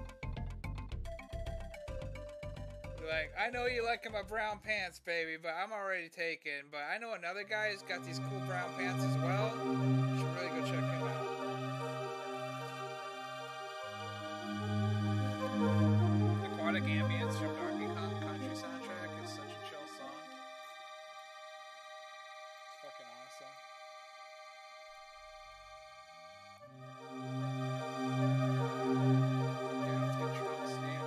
Be like, I know you like my brown pants, baby, but I'm already taken. But I know another guy who's got these cool brown pants as well. You should really go check him out. Aquatic ambience from Donkey Kong Country soundtrack is such a chill song. It's fucking awesome. Okay, let's get drunk, Steve.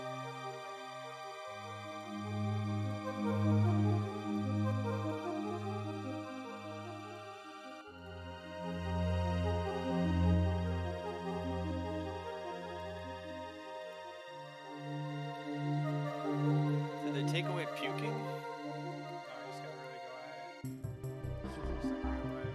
Did they take away puking? No, you just gotta really go at it. Just like right away.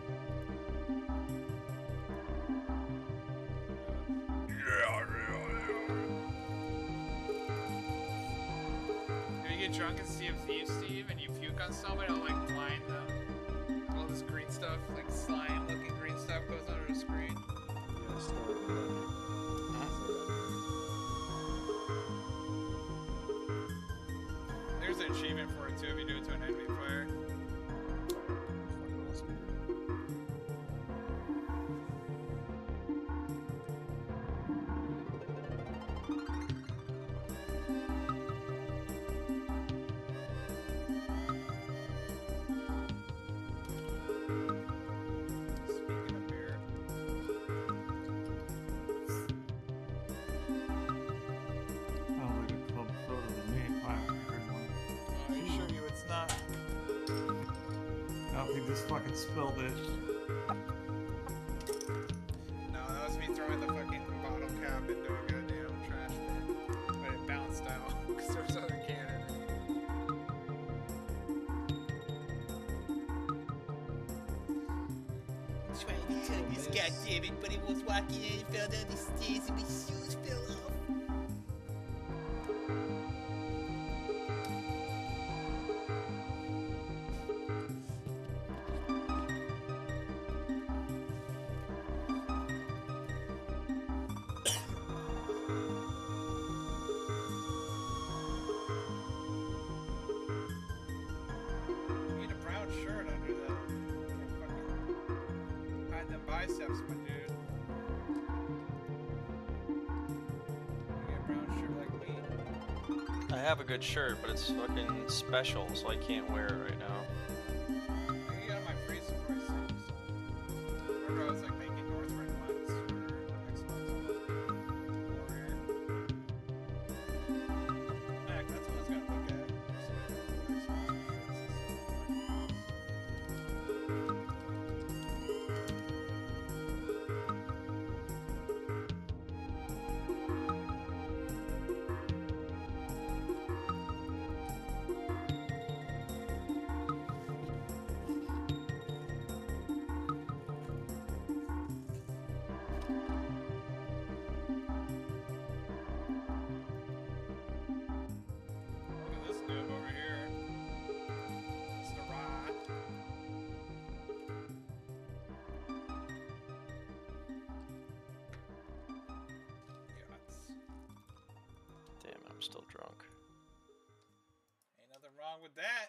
If you get drunk and see a thief, Steve, and you puke on somebody, it'll like blind them. All this green stuff, like slime looking green stuff, goes under the screen. Yeah, still with me. There's an achievement for it too if you do it to an enemy player. Fucking awesome. Speaking of beer, Sounds like a club soda to me if I ever heard one. are you sure you it's not? I don't think this fucking spilled it. No, that was me throwing the fucking bottle cap into a goddamn trash bin. But it bounced out because there was other can in it. Trying to tell this goddammit, but he was walking in and fell down the stairs and my shoes fell off. You need a brown shirt under that. Fucking hide them biceps, my dude. You get a brown shirt like me. I have a good shirt, but it's fucking special, so I can't wear it right now. I think you got my free surprise too, so. Remember I was like making Northrend ones for xmogs on the Warrior. Mac, that's what I was gonna look at. Look at this noob over here. Mister Rod. Guts. Damn, I'm still drunk. Ain't nothing wrong with that.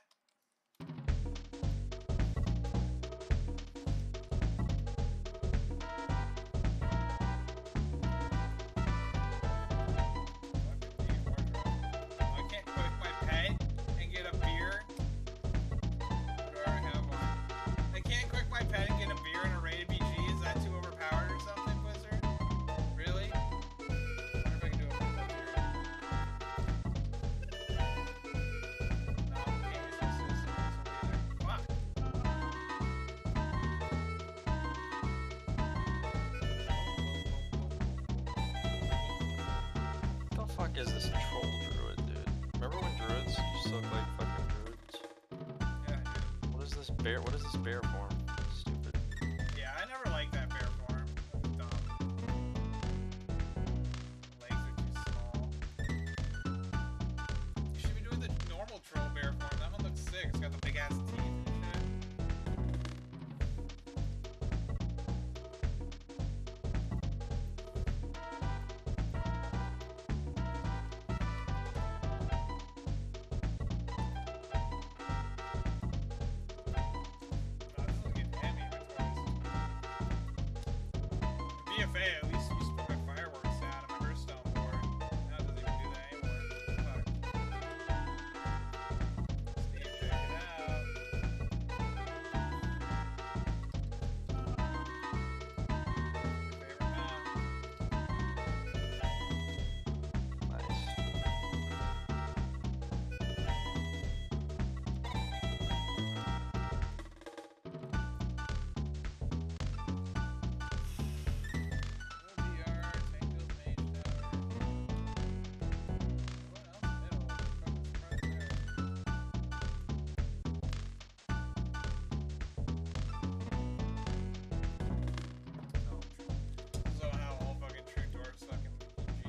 I can't click my pet and get a beer. Or do I already have one? I can't click my pet and get a beer and a rated B G. Is that too overpowered or something, Blizzard? Really? I wonder if I can do it with a beer. No, I can't use this system either. Fuck. What the fuck is this troll druid, dude? Remember when druids used to look like fucking druids? Yeah, dude. What is this bear? What is this bear form? Stupid. Yeah, I never liked that bear form. It was dumb. Legs are too small. V F A at least used to put my fireworks sound on my Hearthstone board. Now it doesn't even do that anymore. Fuck. Steve, check it out. Favorite map. Nice. So how all fucking true dwarves fucking G.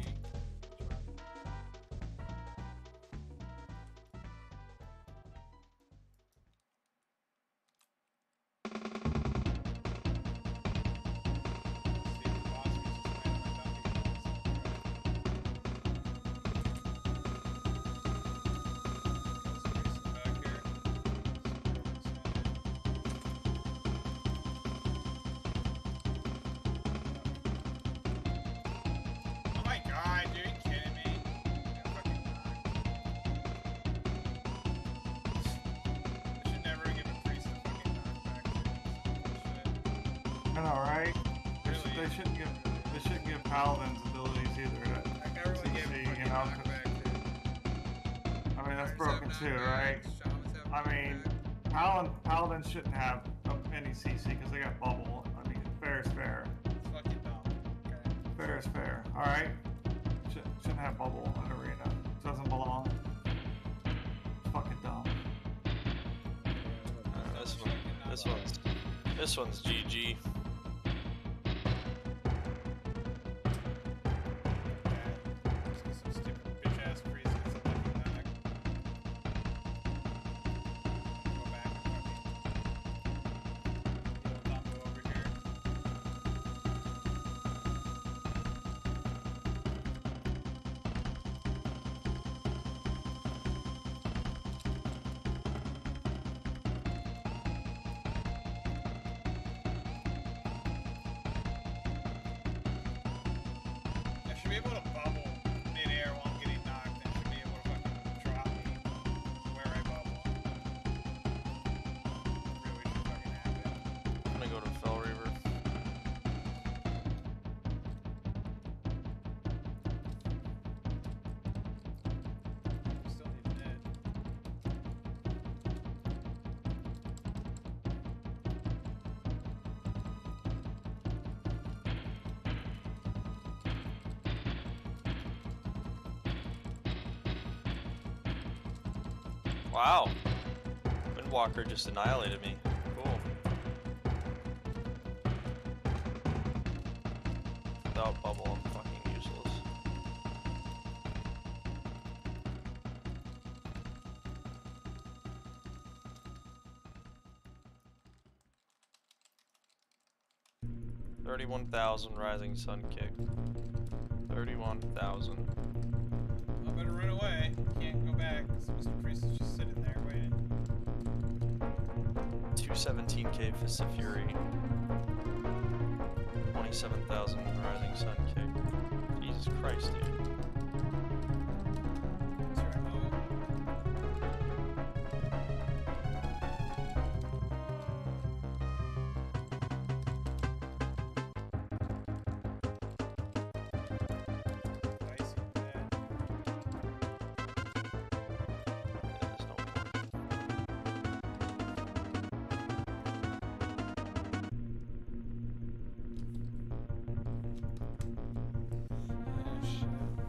Oh my god, dude, are you kidding me? Yeah, fucking knock. I should never give a priest a fucking knockback. Bullshit. I know, right? They, Really? should, they shouldn't give they shouldn't give paladins abilities either. To Like, I really gave C C, him a fucking you know, 'cause- knockback, dude. I mean that's Shamans broken have too, knockback, right? Shamans have I mean, knockback. paladin paladins shouldn't have uh, any C C because they got bubble. I mean, fair is fair. It's fucking dumb. Okay. Fair is fair. All right. Should, shouldn't have bubble in arena. Doesn't belong. It's fucking dumb. Uh, this one, this one's, this one's G G. Just get some stupid bitch ass priest gets a fucking knock. Go back and fucking heal combo over here. I should be able to bubble mid-air while I'm getting knocked, and should be able to fucking drop me where I bubble. Really should fucking happen. I'm gonna go to Fell Reaver. We still need mid. Wow. Windwalker just annihilated me. Cool. Without bubble, I'm fucking useless. Thirty-one thousand rising sun kick. Thirty-one thousand. I better run away. Can't go back, because Mister Priest is just sitting there waiting. two seventeen K Fist of Fury. twenty-seven thousand rising sun kick. Jesus Christ, dude. That's right, Mo. Dicey dead. There's no point. Oh shit.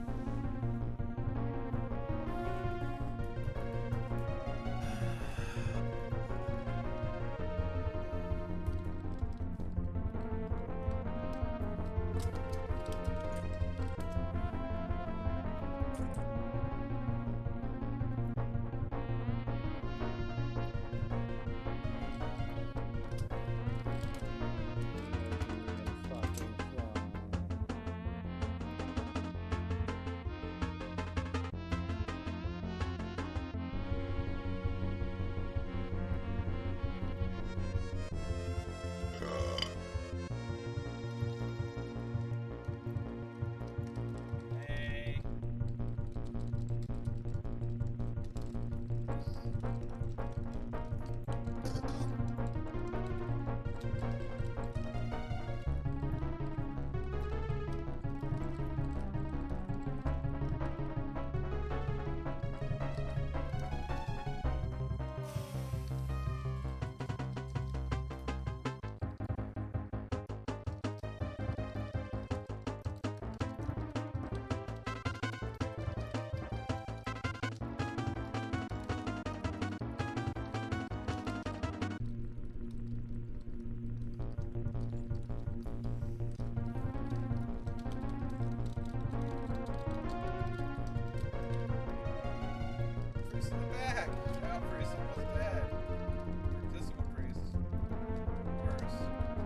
Priest in the back. Shadow Priest almost dead. Participant Priest. Worse.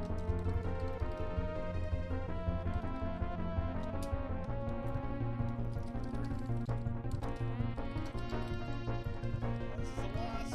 This is a loss.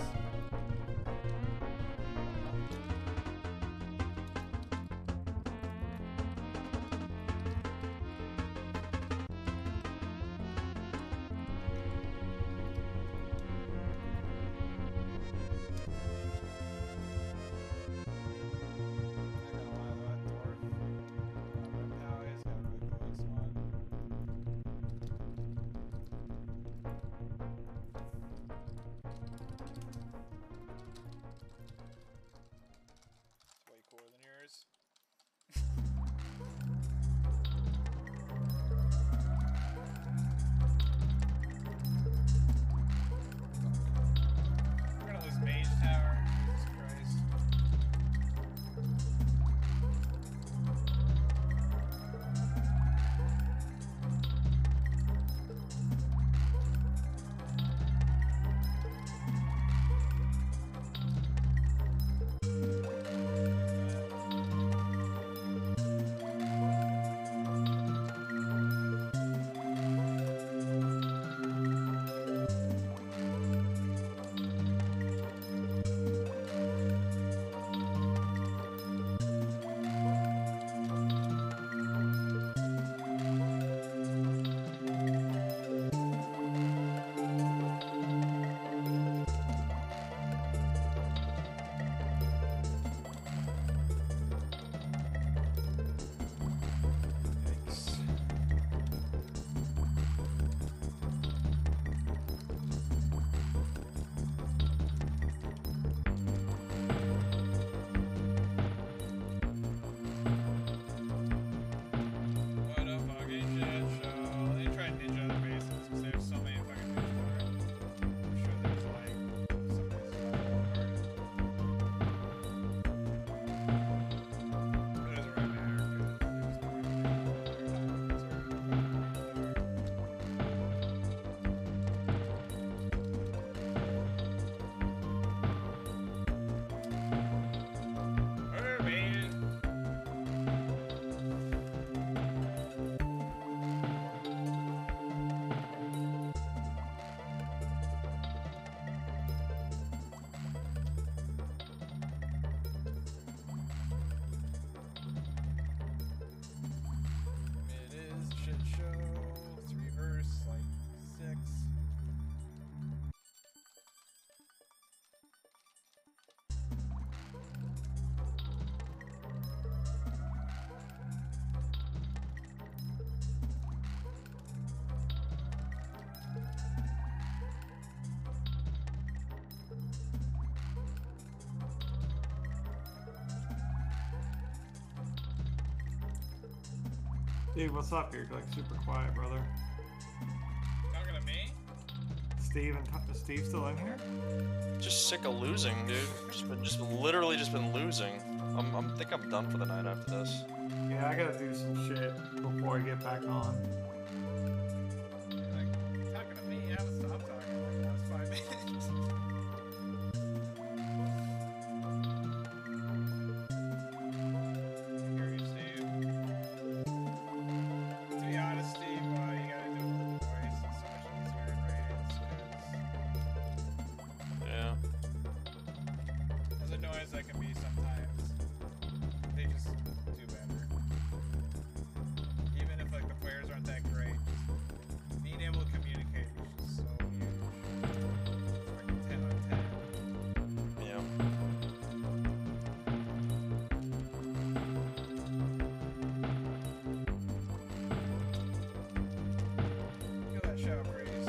Way cooler than yours. We're gonna lose Mage Tower. Jesus Christ. Yikes. What a fucking shit show. They tried ninja other bases because they have so many fucking ninja there. I'm sure there's like some survival card. But it doesn't really matter because there's no really their time conservative fucking ninja there. Hey, man. It is a shit show. Let's reverse like six. Dude, what's up? You're like super quiet, brother. Talking to me? Steve and is Steve still in here? Just sick of losing, dude. Just been, just literally just been losing. I'm, I'm think I'm done for the night after this. Yeah, I gotta do some shit before I get back on. Like, talking to me? I haven't stopped talking like the last five minutes. I hear you, Steve. To be honest, Steve, uh, you gotta do it with the voice. It's so much easier in ratings because Yeah. as annoying as that can be sometimes, they just do better. Even if like the players aren't that great, just being able to communicate is just so huge. It's like ten on ten. Yeah. Look at that Shadow Priest.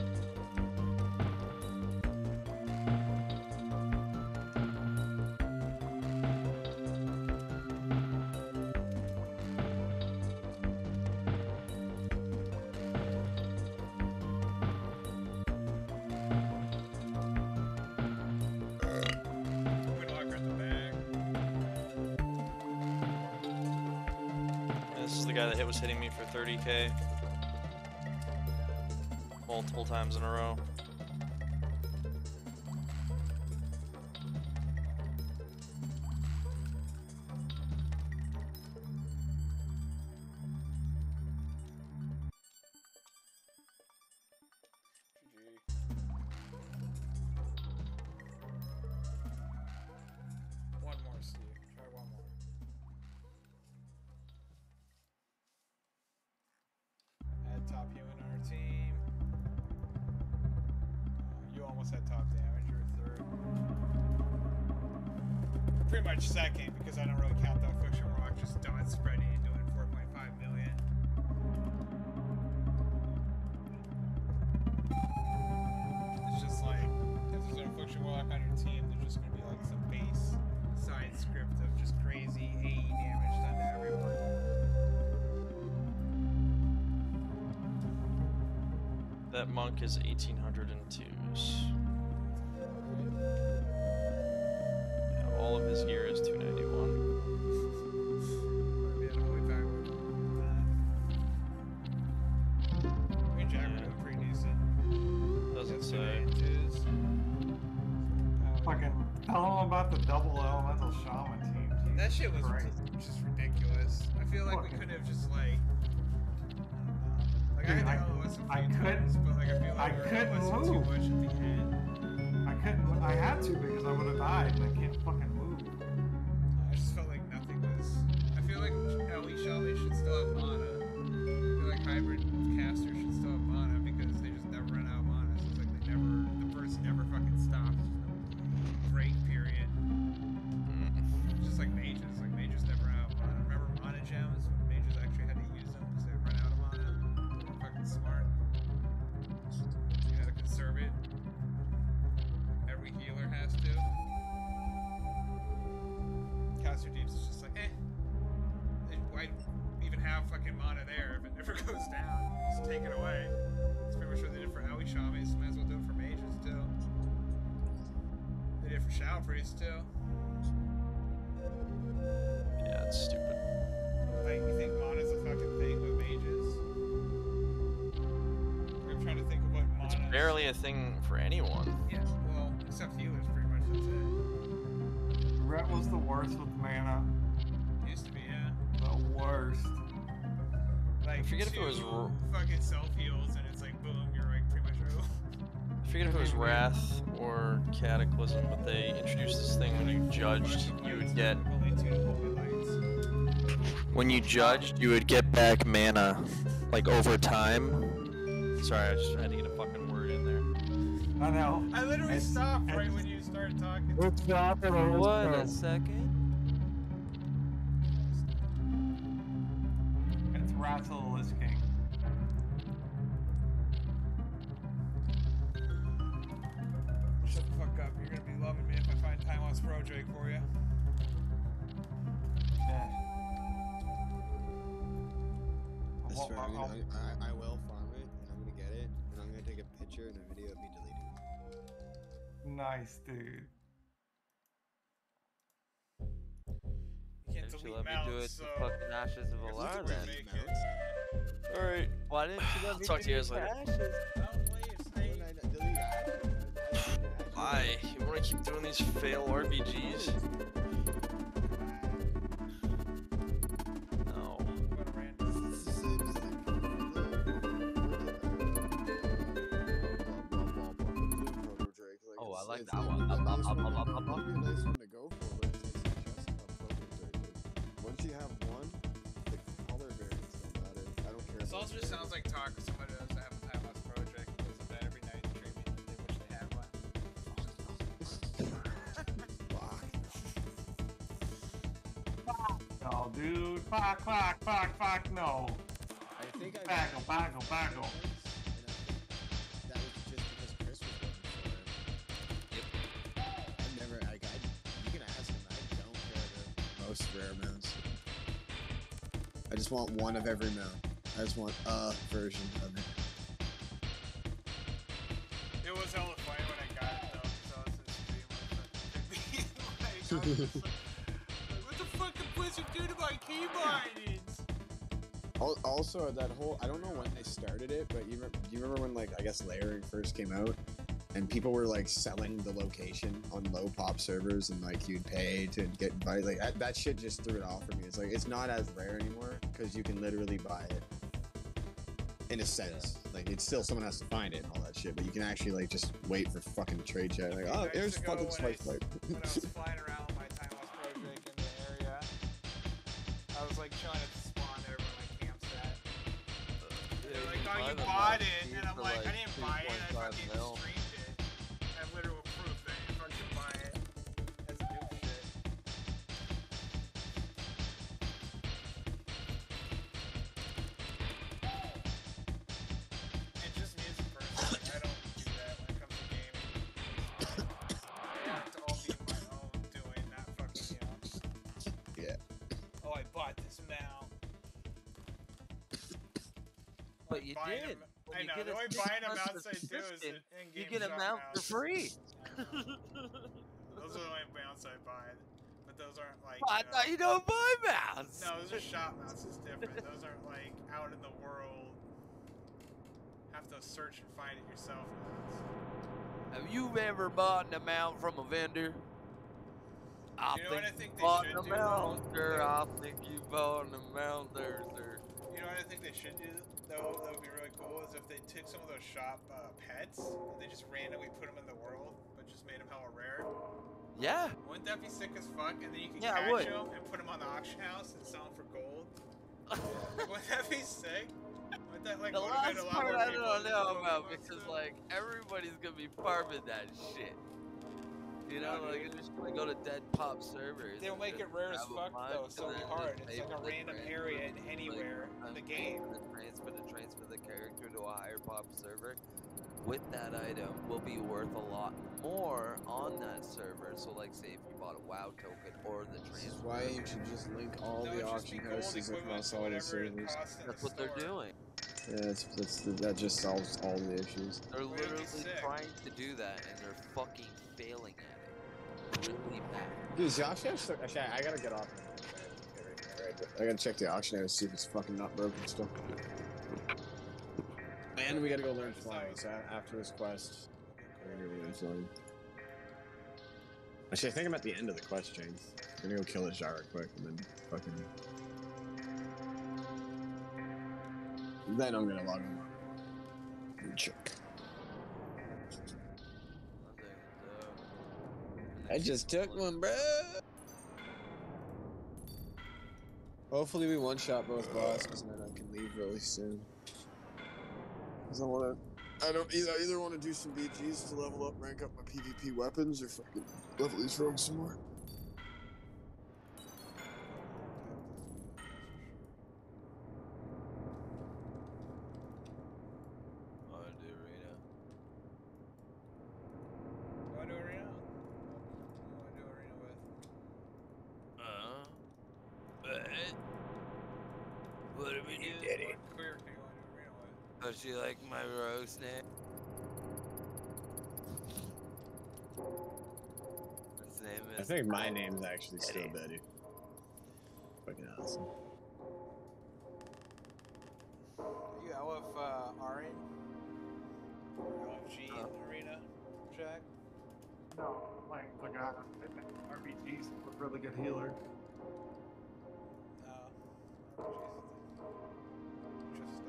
Windwalker in the back. This is the guy that hit was hitting me for thirty K multiple times in a row. almost had top damage, or third. Pretty much second, because I don't really count that Affliction Rock, just dot spreading and doing four point five million. It's just like, if there's an Affliction Rock on your team, there's just gonna be like some base side script of just crazy A E damage done to everyone. That monk is eighteen hundred and twos. Yeah, all of his gear is two ninety-one. Range aggro is pretty decent. Doesn't say. Fucking tell them about the double elemental shaman team. Jesus That shit was Christ. just, just ridiculous. I feel like we Fucking- could have just like, I don't know. Like I Dude, had I- to L O S a few I times, couldn't- but like I feel like I we were couldn't L O S-ing too move. much at the end. I couldn't. I had to because I would have died, and I can't fucking move. I just felt like nothing was. I feel like L E Shaman should still have mana. I feel like hybrid casters should still have mana because they just never run out of mana. So it's like they never, the burst never fucking stops. There's no break period. It's just like mages. Like mages never run out of mana. Remember mana gems when mages actually had to use them because they run out of mana? They were fucking smart. You had to conserve it. Every healer has to. Caster Deeps is just like, eh. Why even have fucking mana there if it never goes down? Just take it away. That's pretty much what they did for Owie Shamans. Might as well do it for mages too. They did it for Shadow Priests too. Yeah, it's stupid. Like, you think mana's a fucking thing with mages? I'm trying to think of what mana. It's barely a thing for anyone. Yeah, well, except healers, pretty much. That's it. Rhett was the worst with mana. Used to be, yeah. The worst. Like, I forget if it two was r- fucking self heals, and it's like, boom, you're like pretty much oh. I forget if it was Wrath or Cataclysm, but they introduced this thing when you judged, you would get. Only two holy lights. When you judged, you would get back mana, like over time. Sorry, I just had to get a fucking word in there. I know. I literally It's- stopped right it's- when you started talking. Let's stop it. What a second. It's Wrath of the Lich King. Shut the fuck up. You're gonna be loving me if I find time lost pro Drake for you. Yeah. That's Well, fair. I'm I'll- gonna, I, I will farm it, and I'm gonna get it, and I'm gonna take a picture and a video of me deleting it. Nice, dude. You can't Didn't you delete let me do it mounts, to so fucking Ashes of If you Alar can then? delete Make it. mounts, Alright. Why didn't you let I'll me talk do to you it guys to later. Ashes? Don't leave, why stay. would I not delete it? Why? You wanna keep doing these fail R B Gs? No. What a random. It's the same as like the- Proto Drake. Like, Oh, I it's- like it's that not one. really a Up, up, nice up, one- up, up, up, it'd be a nice one to go for, but it's like suggesting a Proto Drake. Like, once you have one, like the color variants don't matter. I don't care. This about also the just sounds like variants. talk to somebody who doesn't have a time lost pro Drake and goes to bed every night dreaming that they wish they had one. Fuck. No, dude. Fuck, fuck, fuck, fuck, no. I think I Bagel, bagel, bagel. That was just because Chris was looking for it. Yep. I've never, like, I, you can ask him, I don't care the most rare mounts. I just want one of every mount. I just want a version of it. It was hella funny when I got it though, so I was in the stream like, I was just like, what the fuck did Blizzard do to my key bindings? Al- Also, that whole, I don't know when they started it, but you, re- you remember when, like, I guess layering first came out? And people were, like, selling the location on low pop servers, and, like, you'd pay to get invited. Like, that, that shit just threw it off for me. It's like, it's not as rare anymore, because you can literally buy it. In a sense. Like, it's still, someone has to find it and all that shit, but you can actually, like, just wait for fucking trade chat. Like, oh, Nice here's to go fucking when Spice I- Pipe. When I was flying around with my time lost pro Drake in the area, I was like chilling at the spawn there where my camp's at. They're like, oh, you bought it, and I'm like, I didn't buy it, I fucking streamed it. literal proof that you fucking buy it as a new shit. And just me as a person, like, I don't do that when it comes to gaming. I have to all be my own doing, not fucking, you know. Yeah. Oh, I bought this now. But you buying did. Them, When I you know, get the a only six buying them month outside do is subscription, an in-game you get a shop mount for mouse. free. I know. Those are the only mounts I buy. But those aren't like, I you know, thought you don't buy mounts. no, those are shop mounts. It's different. Those aren't like out in the world. Have to search and find it yourself mounts. Have you ever bought a mount from a vendor? I You know think what I think they bought should a do, mount, though? sir. That- I think you bought a mount there, sir. You know what I think they should do, though? That would be really cool. Is if they took some of those shop uh, pets and they just randomly put them in the world, but just made them hella rare. Yeah. Wouldn't that be sick as fuck? And then you can Yeah, I catch would. them and put them on the auction house and sell them for gold. Wouldn't that be sick? Wouldn't that like The motivate last a lot part more I people don't to know do about Pokemon because stuff? like everybody's gonna be farming that shit. You know, No, like dude. you're just gonna go to dead pop servers. They'll and make just it rare as grab a fuck bunch though, and so it'll then be just hard. pay It's like for a the random transfer, area in like, anywhere in the pay game. for the transfer to transfer the character to a higher pop server. With that item will be worth a lot more on that server. So like say if you bought a WoW token or the This is transfer. why you should just link all No, the it'd just be auction gold houses equivalent across to all the whatever it servers. costs in That's the what they're store. doing. Yeah, that's, that's, that just solves all the issues. They're Well, it'd be literally sick. trying to do that and they're fucking failing at it. Really bad. Dude, the auction house, actually, I gotta get off. I gotta check the auction house, see if it's fucking not broken still. And we gotta go learn flying, so after this quest, we're gonna go learn flying. Actually, I think I'm at the end of the quest chain. I'm gonna go kill this Jara quick, and then fucking... Then I'm gonna log on. And check. I just took one, bro! Hopefully we one-shot both bosses, and then I can leave really soon. Cause I wanna... I don't either, I either want to do some B Gs to level up, rank up my PvP weapons, or fucking level these rogues some more. Wanna do arena? Wanna do arena? Who wanna do arena with? Uh, what? What do we do? What character do you wanna do arena with? Does she like my rogue's name? His name is. I think my name's actually still Betty. Fucking awesome. You out with uh, Arin? Or O F G Oh. arena, Jack? No, like like a R B Gs, a really good healer. No. Just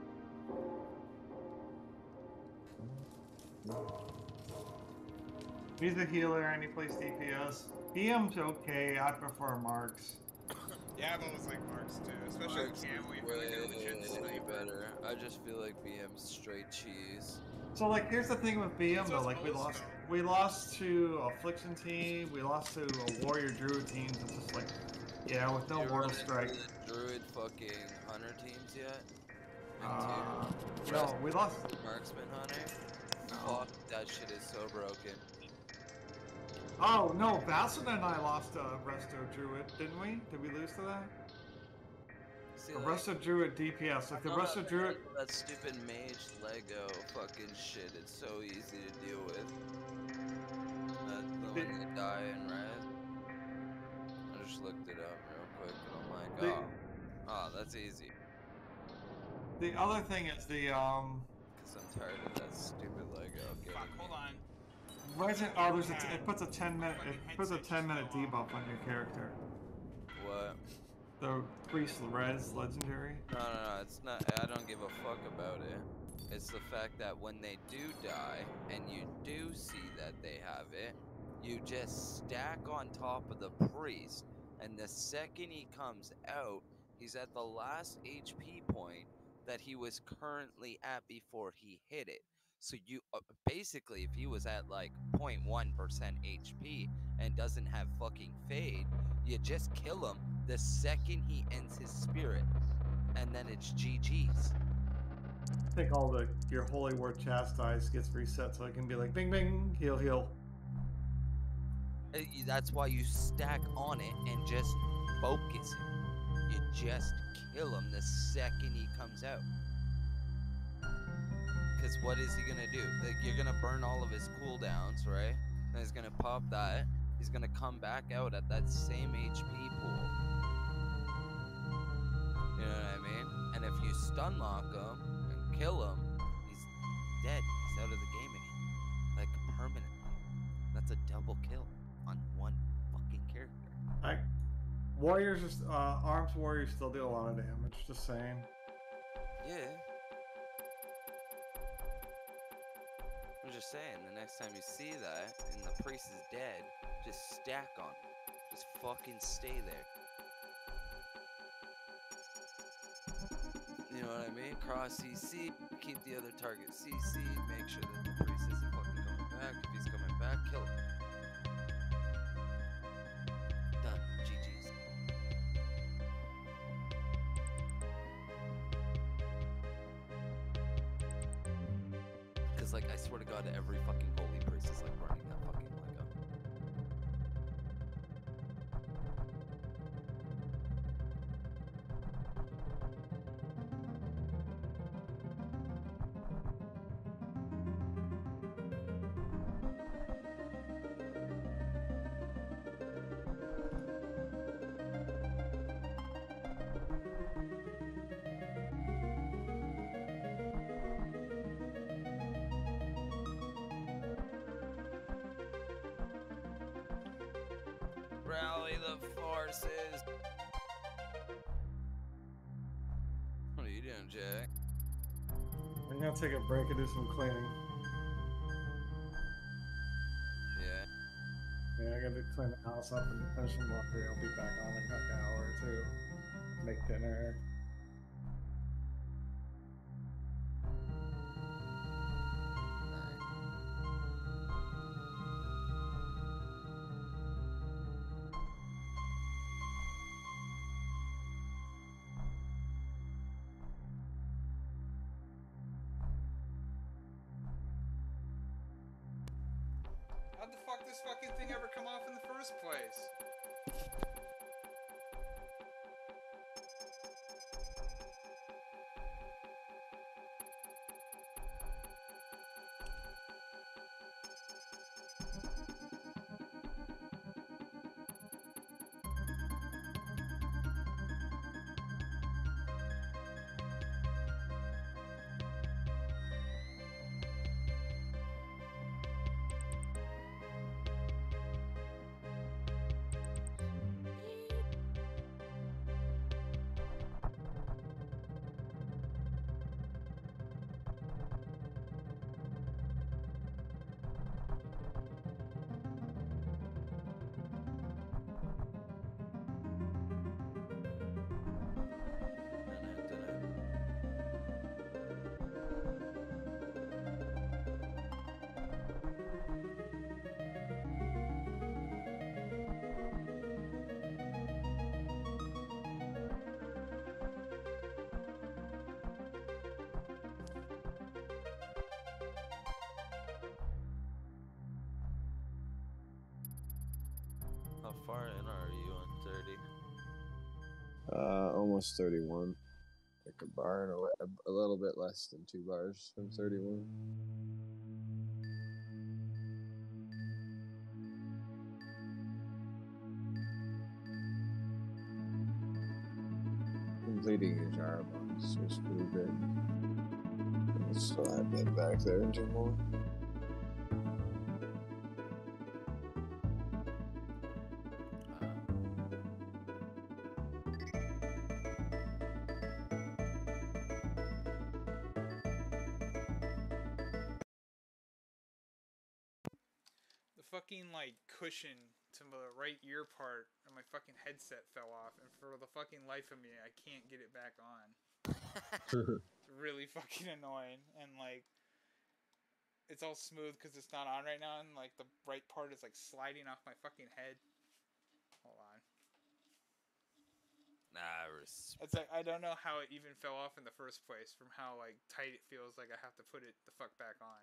start. He's a healer and he plays D P S. B M's okay. I prefer Marks. Yeah, I've always liked Marks too, especially Mark's with Camo. You feel like a legit way sniper. better. I just feel like B M's straight cheese. So like, here's the thing with B M That's though. what's Like we supposed lost, to. we lost to Affliction team. We lost to a Warrior Druid team. It's just like, yeah, with no You run Mortal into Strike. the Druid fucking hunter teams yet? Big Uh, team. no, we lost. Marksman hunter. No. Fuck, that shit is so broken. Oh no, Basset and I lost to Resto Druid, didn't we? Did we lose to that? See, The like, Resto Druid D P S, like the I'm not Resto a Druid. fan of that stupid mage Lego fucking shit. It's so easy to deal with. That the The- one that die in red. I just looked it up real quick and I'm like, The- oh, oh, that's easy. The other thing is the um. Cause I'm tired of that stupid Lego. Getting Fuck, hold me. on. Resident, oh, there's a t it puts a ten minute it puts a ten minute debuff on your character. What? The priest res legendary. No, no, no, it's not. I don't give a fuck about it. It's the fact that when they do die, and you do see that they have it, you just stack on top of the priest, and the second he comes out, he's at the last H P point that he was currently at before he hit it. So you uh, basically, if he was at like zero point one percent H P and doesn't have fucking fade, you just kill him the second he ends his spirit, and then it's G G's. I think all the your holy word chastise gets reset, so it can be like bing bing heal heal. Uh, y- That's why you stack on it and just focus him. You just kill him the second he comes out. Because what is he gonna do? Like, you're gonna burn all of his cooldowns, right? And he's gonna pop that. He's gonna come back out at that same H P pool. You know what I mean? And if you stun lock him and kill him, he's dead. He's out of the game again. Like, permanently. That's a double kill on one fucking character. I warriors, just uh, arms warriors still do a lot of damage. Just saying. Yeah. I'm just saying, the next time you see that and the priest is dead, just stack on him. Just fucking stay there. You know what I mean? Cross C C, keep the other target C C, make sure that the priest isn't fucking coming back. If he's coming back, kill him. Done. G G's. Because, like, I swear to God, every fucking holy priest is, like, running that fucking Lego. Rally the forces. What are you doing, Jack? I'm gonna take a break and do some cleaning. Yeah. Yeah, I gotta clean the house up and finish some laundry. I'll be back on in like an hour or two. Make dinner. How'd the fuck this fucking thing ever come off in the first place? How far in are you on thirty? Uh, almost thirty-one. Like a bar and a, a little bit less than two bars from thirty-one. Completing your jar box was pretty good. Let's still add that back there and do more. The fucking like cushion to the right ear part of my fucking headset fell off, and for the fucking life of me, I can't get it back on. It's really fucking annoying, and like, it's all smooth because it's not on right now, and like the right part is like sliding off my fucking head. Hold on. Nah, respect. It's like I don't know how it even fell off in the first place from how like tight it feels like I have to put it the fuck back on.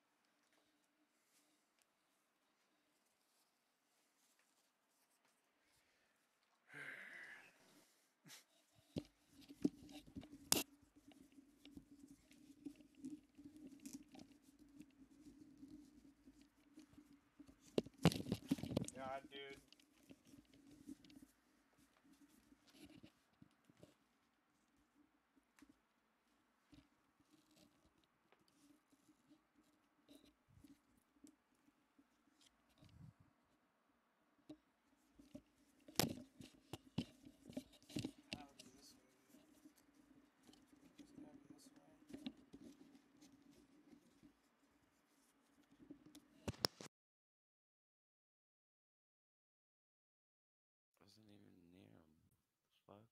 God, dude. Wasn't even near him. Fuck.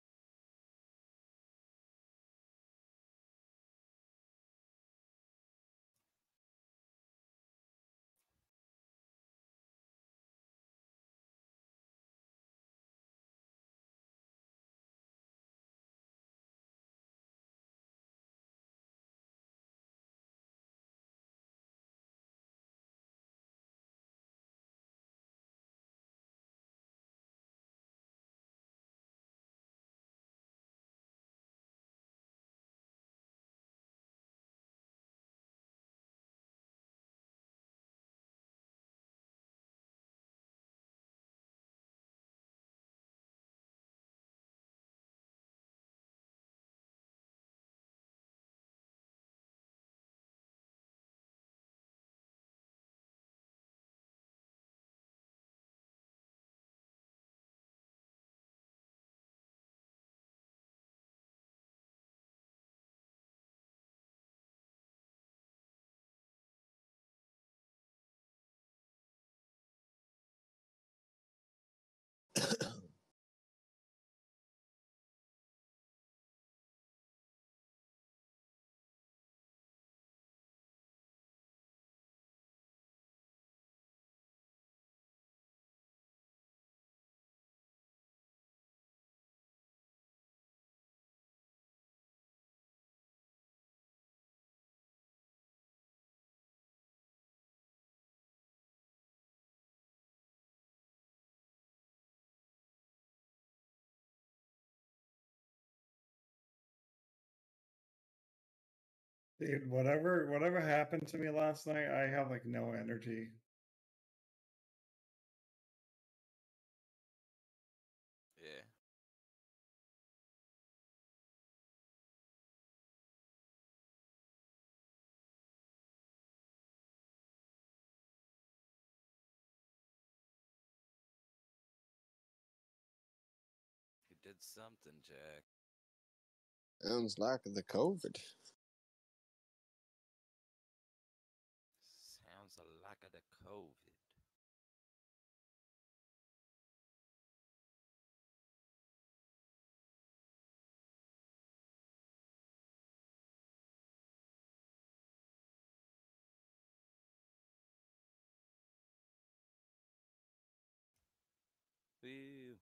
Dude, whatever whatever happened to me last night, I have like no energy. Yeah. You did something, Jack. Sounds like the COVID. Sounds like a the COVID. Woo.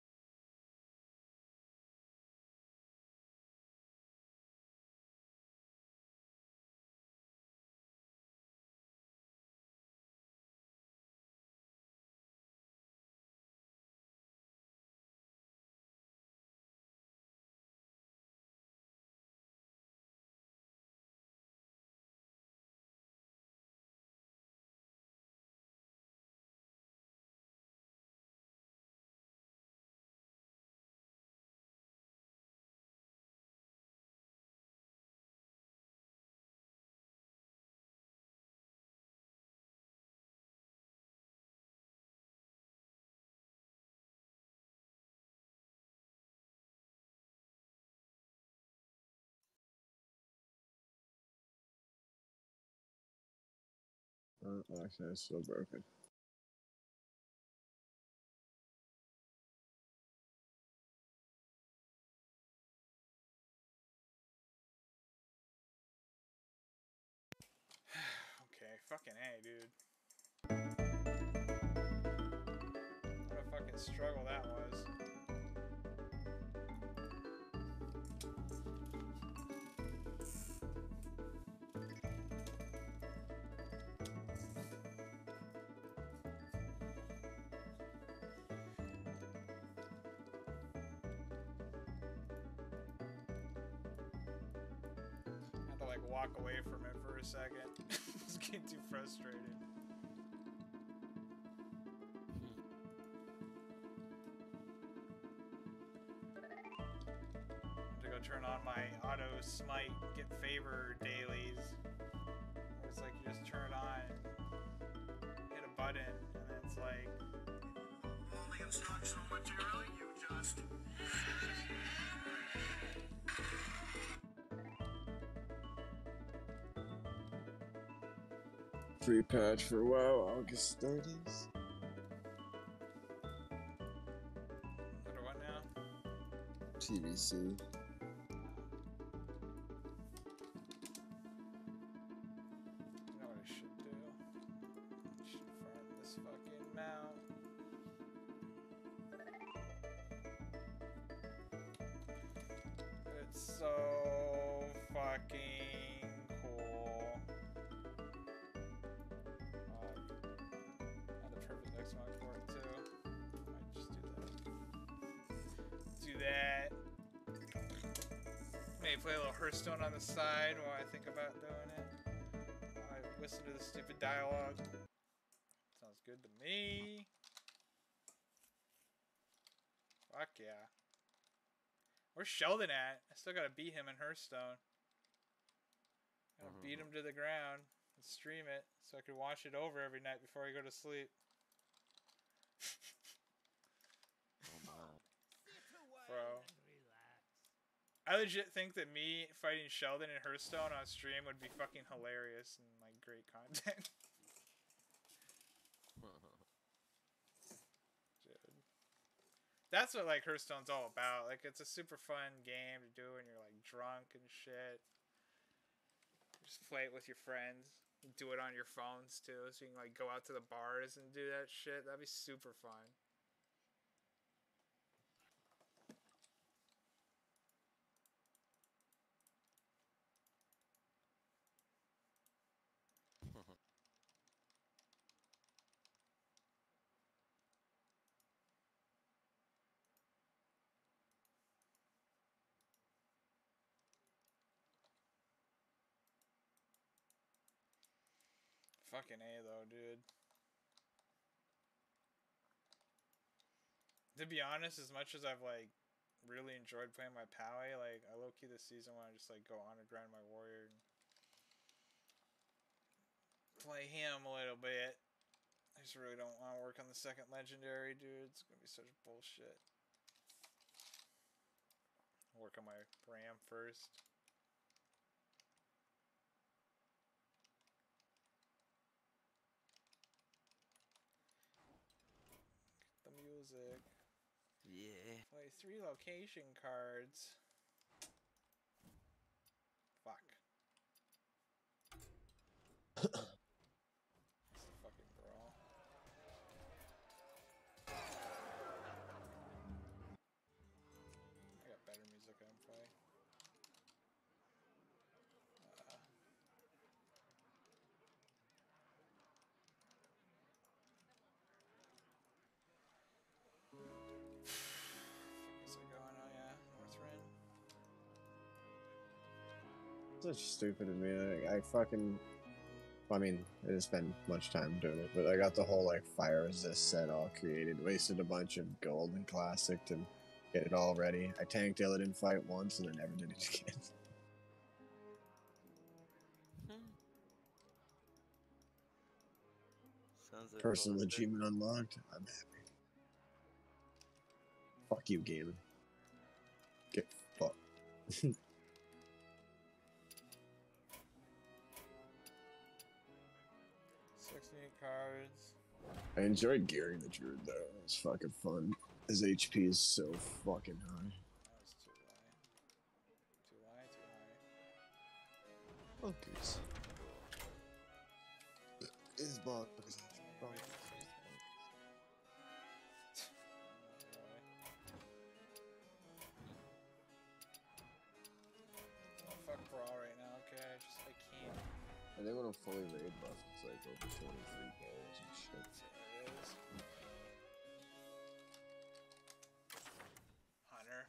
Oh, actually, it's still broken. Okay, Fucking A, dude. What a fucking struggle that was. I had to like walk away from it for a second. I was getting too frustrated. To go turn on my auto smite get favor dailies. Where it's like you just turn on, hit a button, and then it's like all the instructional material you just Free patch for WoW August thirtieth. Under what now? T V C. You know what I should do? I should farm this fucking mount. It's so fucking cool. Um, and the perfect xmogs for it too. I might just do that. Do that. Maybe play a little Hearthstone on the side while I think about doing it. While I listen to the stupid dialogue. Sounds good to me. Fuck yeah. Where's Sheldon at? I still gotta beat him in Hearthstone. Gotta beat him to the ground and stream it so I can watch it over every night before I go to sleep. Oh my. Bro. I legit think that me fighting Sheldon in Hearthstone on stream would be fucking hilarious and like great content. Dude. That's what like Hearthstone's all about. Like it's a super fun game to do when you're like drunk and shit. Just play it with your friends. Do it on your phones too, so you can like go out to the bars and do that shit. That'd be super fun. Fucking A though, dude. To be honest, as much as I've like really enjoyed playing my Powie, like I low-key this season want to just like go on and grind my warrior and play him a little bit. I just really don't want to work on the second legendary, dude. It's gonna be such bullshit. Work on my Ram first. Get the music. Yeah. Play three location cards. Fuck. It's the fucking brawl. I got better music I can play. Uh, What's it going on? Yeah, Northrend. Such stupid of me. Like, I fucking. I mean, I didn't spend much time doing it, but I got the whole like fire resist set all created. Wasted a bunch of gold and classic to get it all ready. I tanked Illidan fight once and I never did it again. Sounds like Personal fun. achievement unlocked. I'm happy. Fuck you, game. Get fucked. Six new cards. I enjoyed gearing the druid though. It was fucking fun. His H P is so fucking high. That was too high. Too high, too high. Fuckers. This bug is bug. Oh, fuck Brawl right now. Okay, I just I can't. I think when I'm fully raid buffed, it's like over twenty-three goals and shit. There it is. Hunter.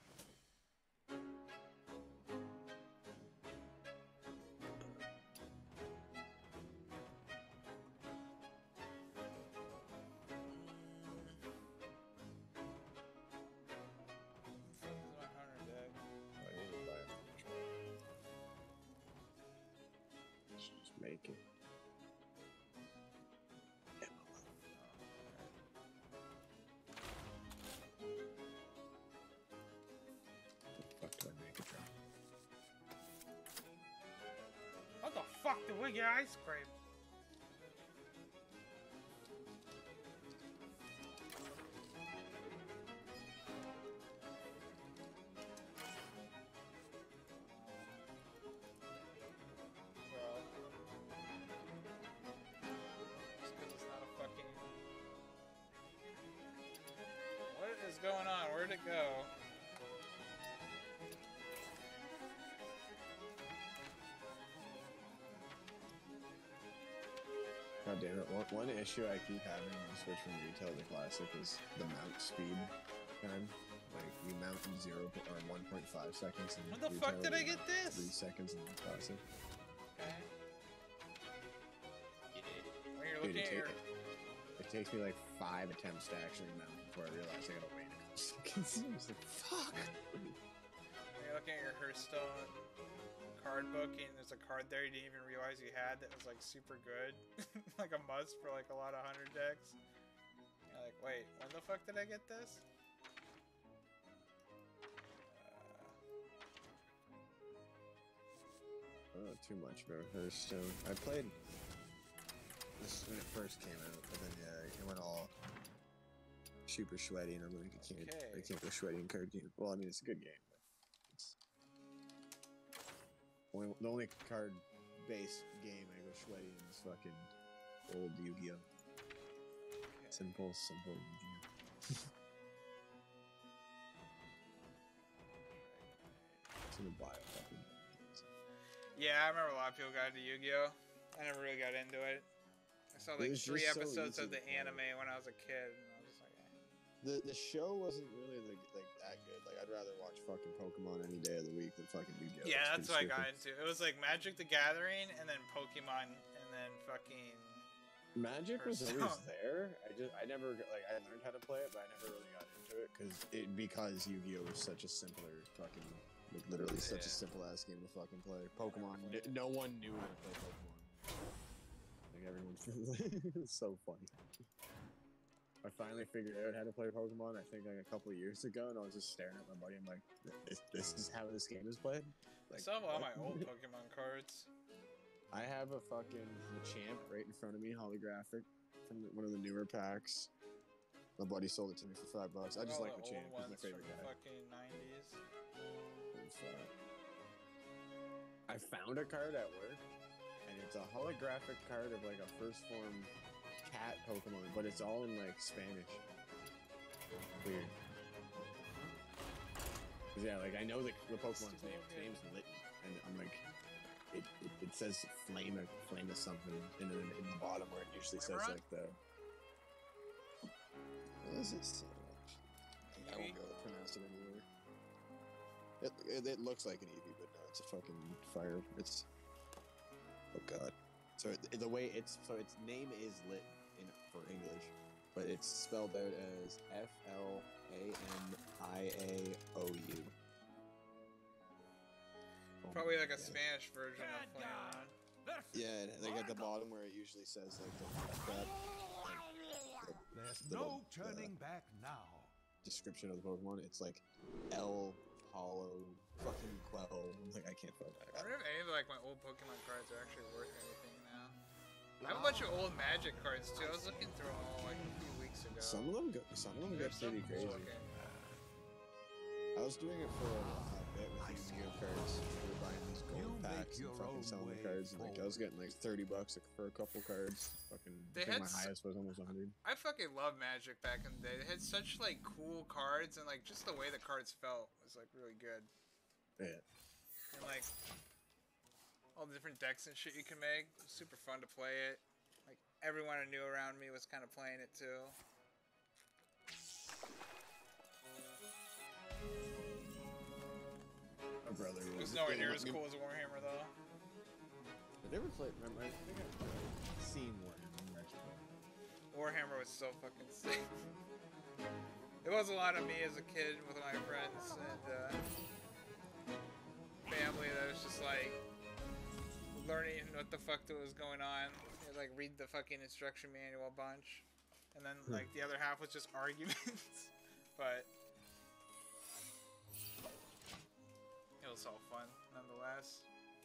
Make it. What the fuck do I make it from? What the fuck did we get ice cream? Going on? Where'd it go? God damn it. One, one issue I keep having when I switch from retail to classic is the mount speed time. Like, you mount in zero or one point five seconds in When the retail, fuck did I you get mount this? Three seconds in classic. Okay. When you're Dude, looking it, at your... take, it takes me like five attempts to actually mount before I realize I gotta wait a couple seconds. I was like, fuck! When you're looking at your Hearthstone card book and there's a card there you didn't even realize you had that was like super good. Like a must for like a lot of hundred decks. You're like, wait, when the fuck did I get this? Uh, oh, too much, bro. Hearthstone. I played this when it first came out, but then yeah, it went all super sweaty, and I'm like, I can't, Okay. I can't go sweaty in card game. Well, I mean, it's a good game, but it's only, the only card-based game I go sweaty in is fucking old Yu-Gi-Oh. Okay. Simple, simple Yu-Gi-Oh. It's gonna buy a fucking. Yeah, I remember a lot of people got into Yu-Gi-Oh. I never really got into it. I saw like It was three just so episodes easy of the to play. anime when I was a kid, and I was just like, eh. The the show wasn't really like, like that good. Like, I'd rather watch fucking Pokemon any day of the week than fucking Yu-Gi-Oh. Yeah, It's that's what I pretty got stupid. into. It was like Magic the Gathering, and then Pokemon, and then fucking... Magic was Hearthstone. always there. I just I never like I learned how to play it, but I never really got into it because it because Yu-Gi-Oh was such a simpler fucking like literally such a Yeah. simple ass game to fucking play. Pokemon, n- no one knew how to play Pokemon. Like everyone, it's so funny. I finally figured out how to play Pokemon. I think like a couple of years ago, and I was just staring at my buddy. I'm like, "This, this is how this game is played." I Like, still have all what? my old Pokemon cards. I have a fucking Machamp right in front of me, holographic, from the, one of the newer packs. My buddy sold it to me for five bucks. I just All like the Machamp. old He's my ones favorite from guy. fucking nineties. I found a card at work, and it's a holographic card of like a first form cat Pokemon, but it's all in like Spanish. Weird. 'Cause, yeah, like I know the, the Pokemon's name. Its name's Litten, and I'm like, it, it, it says flame or flame or something in the, in the bottom where it usually says Flameron? like the. What does it say? I won't be able to pronounce it anymore. It, it, it looks like an Eevee, but no, it's a fucking fire. It's oh god. So it, the way it's so its name is lit in for English, but it's spelled out as F L A M I A O U. Oh Probably my like a God. Spanish version of Flameron. Yeah, and, like at the bottom where it usually says like the that, like, There's the no little, turning uh, back now. description of the Pokemon. It's like L Hollow fucking Quell. I'm like I can't find that. I wonder if any of like my old Pokemon cards are actually worth anything now. I have a bunch of old Magic cards too. I was looking through them all like a few weeks ago. Some of them go, some of them get There's some pretty cool crazy. looking. I was doing it for a bit with these Yu-Gi-Oh cards. We were buying these gold packs and fucking selling the cards. And like I was getting like thirty bucks for a couple cards. Fucking, They I think had my s- highest was almost a hundred. I fucking love Magic back in the day. They had such like cool cards, and like just the way the cards felt was like really good. Yeah. And like all the different decks and shit you can make. It was super fun to play it. Like everyone I knew around me was kind of playing it too. My brother It was was. nowhere they near let as me- cool as Warhammer though. I never played. Remember, I think I've seen Warhammer actually. Warhammer was so fucking sick. It was a lot of me as a kid with my friends and uh, family that was just like learning what the fuck that was going on. You'd, like read the fucking instruction manual a bunch, and then like the other half was just arguments. But it was all fun nonetheless.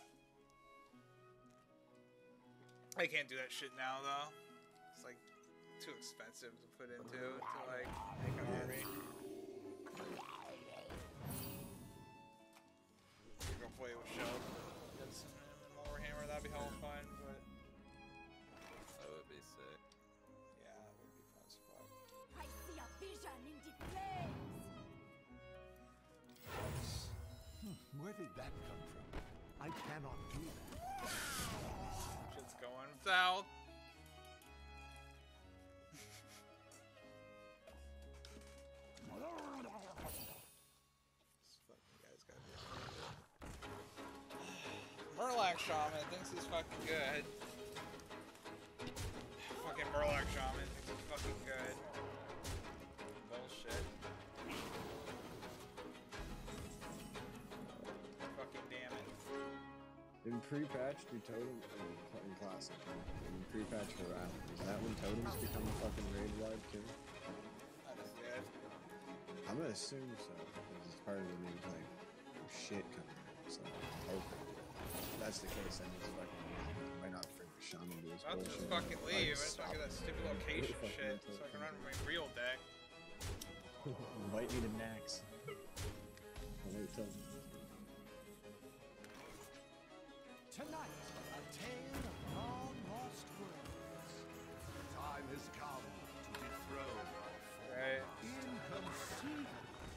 I can't do that shit now though. It's like too expensive to put into to like make an army. Go play with Shell. Get some Warhammer, that'd be hella fun, but That would be sick. yeah, it would be fun as fuck. I see a vision in the flames. Hmm, where did that come from? I cannot do that. Shit's going south. This fucking guy's gotta be Murloc Shaman thinks he's fucking good. Fucking Murloc Shaman thinks he's fucking good. Bullshit. Fucking damn it. In pre-patch, do totem in, in classic. In pre-patch for Wrath, does that when totems become fucking raid wide too? That is good. I'm gonna assume so because it's part of the new like shit coming in. So hopefully, if that's the case, then it's fucking. Why not bring the shaman to his I'll bullshit? just fucking leave. Like, I'm stop talking that it. stupid location Fucking shit until so I it can run comes my real deck. Invite me to Nax. I'll wait till. Tonight, a tale of long-lost worlds. The time has come to dethrone our former Right. inconceivable.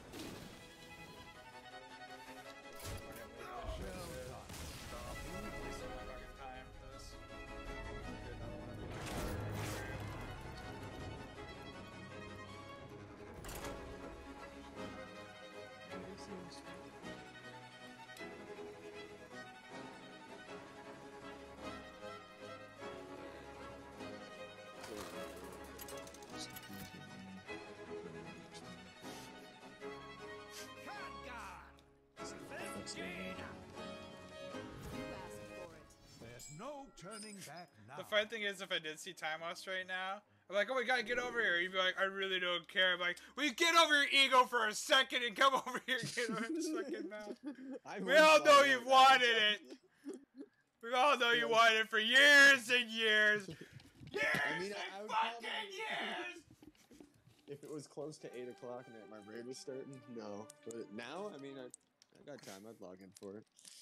There's no turning back now. The fun thing is, if I did see Timos right now, I'm like, oh, we gotta get over here. You'd be like, I really don't care. I'm like, we get over your ego for a second and come over here and get over this fucking mouth. I We would all know follow you've that. wanted it. We all know you Yeah. wanted it for years and years. Years I mean, and I would fucking probably- years. If it was close to eight o'clock and my raid was starting, no. But now, I mean, I, I got time. I'd log in for it.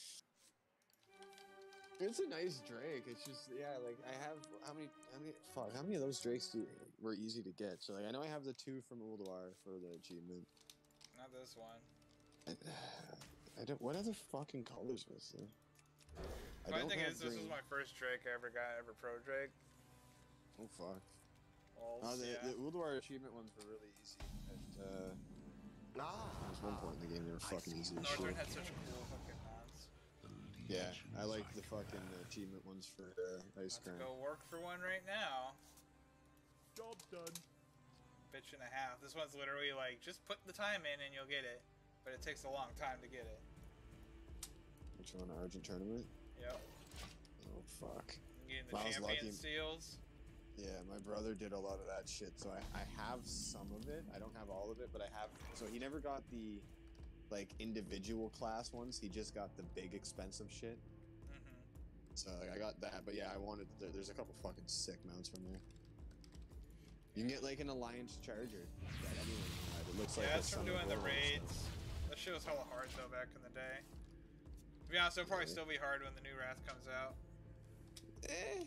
It's a nice Drake. It's just, yeah, like I have how many, how many, fuck, how many of those Drakes do, were easy to get? So like, I know I have the two from Ulduar for the achievement. Not this one. I, I don't. What other fucking colors was there? I Funny don't thing have is, this was green. my first Drake I ever got, ever pro Drake. Oh fuck. Well, Oh, the, yeah. the Ulduar achievement ones were really easy. At, uh, Ah, there was one point in the game they were fucking easy as Northern shit. had such cool fucking mods. Yeah, I like the fucking achievement ones for uh, Ice Let's Crown. go work for one right now. job done. Bitch and a half. This one's literally like, just put the time in and you'll get it. But it takes a long time to get it. Which one? Argent tournament? Yep. Oh fuck. Getting the Well, I was champion lucky. seals. Yeah, my brother did a lot of that shit, so I, I have some of it. I don't have all of it, but I have. So he never got the like individual class ones. He just got the big expensive shit. Mm-hmm. So like, I got that, but yeah, I wanted. There, there's a couple fucking sick mounts from there. You can get like an Alliance Charger. That anyone can ride. It looks like Yeah, a that's from Son of doing the War and raids. stuff. That shit was hella hard though back in the day. To be honest, it'll probably Yeah. still be hard when the new Wrath comes out. Eh.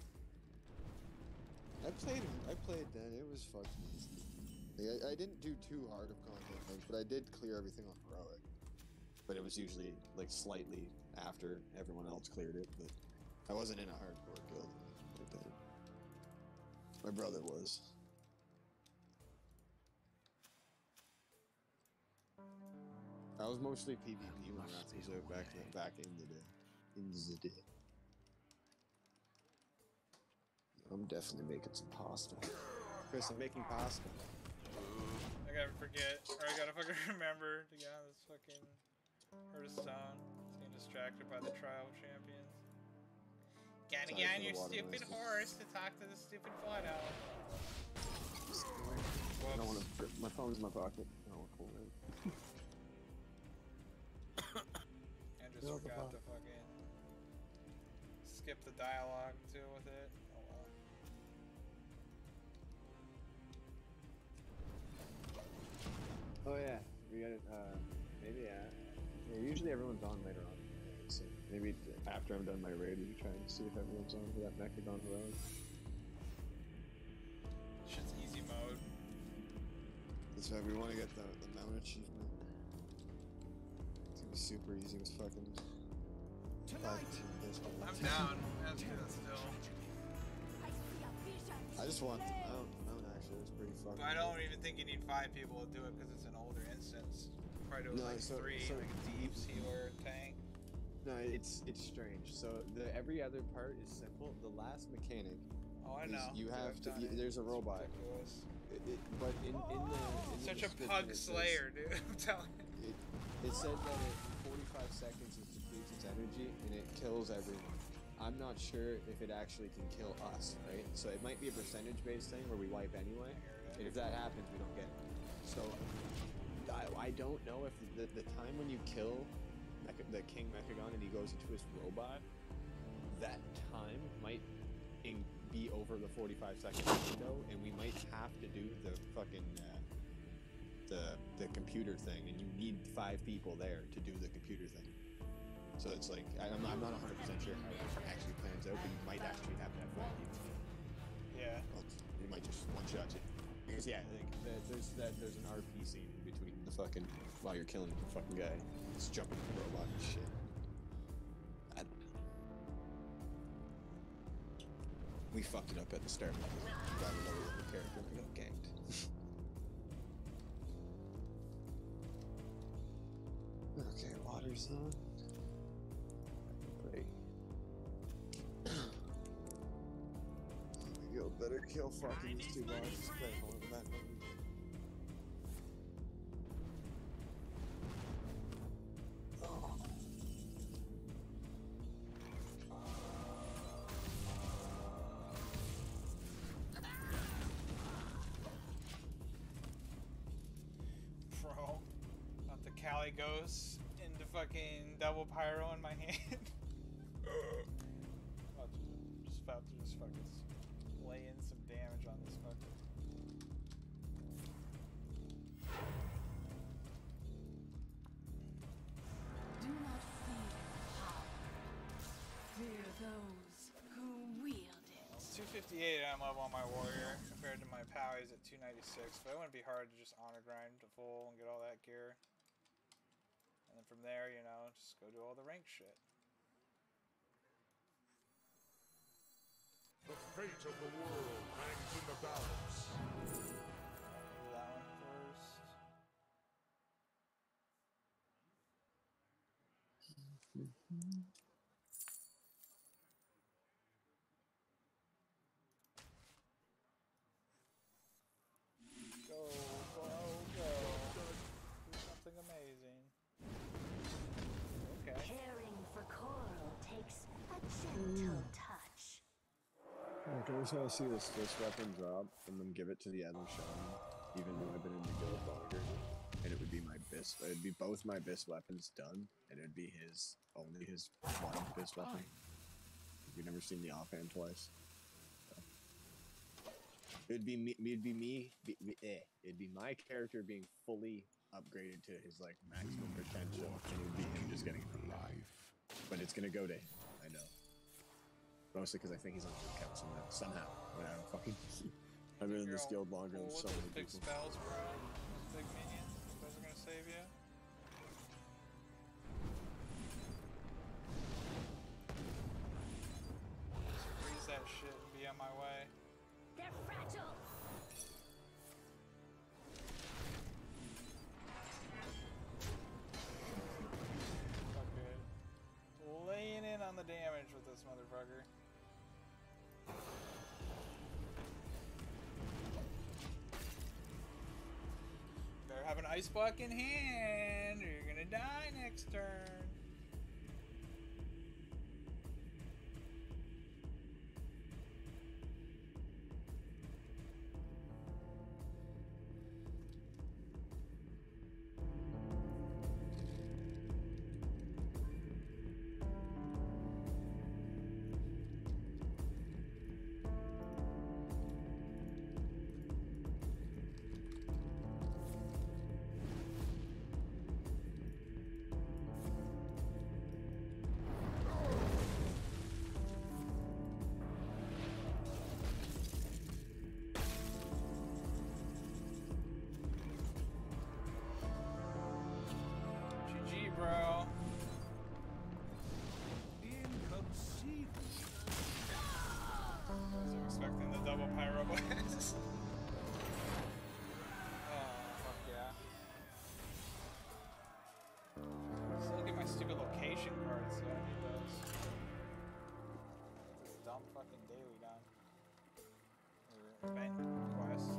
I played. I played then. It was fucking easy. Like, I, I didn't do too hard of content, like, but I did clear everything on heroic. But it was usually like slightly after everyone else cleared it. But I wasn't in a hardcore guild like that. My brother was. I was mostly PvP when Wrath was out back in, back in the day. In the day. I'm definitely making some pasta. Chris, I'm making pasta. I gotta forget, or I gotta fucking remember to get on this fucking Hearthstone. It's getting distracted by the trial of champions. Gotta Sorry get on for your the water stupid noise. horse to talk to the stupid blood elf. I don't want to. My phone's in my pocket. I don't want to pull it out. And just Get out the forgot box. to fucking skip the dialogue too with it. Oh well. Oh yeah, we got it. Uh, maybe yeah. yeah. Usually everyone's on later on. So maybe after I'm done my raid, we try and see if everyone's on for that Mechagon Heroic. Shit's easy mode. That's why we want to get the the mount achievement. It's gonna be super easy with fucking five team discipline. I'm down. Let's do that still. I just want the mount. The mount actually is pretty fucking. But I don't even think you need five people to do it because it's an older instance. Probably do it No, like so- three, so- like a Thieves, healer, tank. No, it's it's strange. So the every other part is simple. The last mechanic. Oh, I is know. You I've have to. done You, it. there's a It's robot. ridiculous. It, it, but in, in the in Such the a description, pug it says- slayer, dude. I'm telling you. It, it said that it, in forty-five seconds it depletes its energy and it kills everyone. I'm not sure if it actually can kill us, right? So it might be a percentage-based thing where we wipe anyway. And if that happens, we don't get it. So I, I don't know if the, the time when you kill Mecha, the King Mechagon and he goes into his robot, that time might in, be over the forty-five second window, and we might have to do the fucking uh, the the computer thing, and you need five people there to do the computer thing. So it's like I- I'm not, I'm not one hundred percent sure how it actually plans out, but you might actually have to have five people. Yeah. Well, you might just one shot you. Because yeah, like, the, there's that there's an R P scene in between the fucking while you're killing the fucking guy, just jumping the robot and shit. I don't know. We fucked it up at the start. We got a lower level character and we got ganked. Okay, water's on. Great. There we go. Better kill fucking these two bosses. Play more than that one. Oh. Bro. Not the Cali Ghost into fucking double pyro in my hand. About to, just about to just fucking lay in some damage on this fucker. Do not fear power. Fear those who wield it. two fifty-eight I'm level on my warrior compared to my power is at two ninety-six, but it wouldn't be hard to just honor grind to full and get all that gear. And then from there, you know, just go do all the rank shit. The fate of the world hangs in the balance. Do that one first. Go, go, go. Do something amazing. Okay. Caring for coral takes a gentle touch. Okay, I just want to see this this weapon drop and then give it to the other shaman, even though I've been in the guild longer. And it would be my bis. It'd be both my bis weapons done, and it'd be his only his one bis weapon. You've never seen the offhand twice. So. It'd be me. It'd be me. Be, me eh. It'd be my character being fully upgraded to his like maximum potential, and it'd be him just getting Life but it's gonna go to him. I know. Mostly because I think he's on the account somehow. Somehow, when I'm fucking. I've been in this guild longer than so many big people. spells, bro. Big minions. Those are gonna save you. Just freeze that shit and be on my way. They're fragile. Fucking laying in on the damage with this motherfucker. Better have an ice block in hand, or you're gonna die next turn. Bro. Inconceivable. Wasn't expecting the double pyro blast. Oh, fuck yeah. Still get my stupid location cards, so I need those. Get this dumb fucking daily done. Or event quest.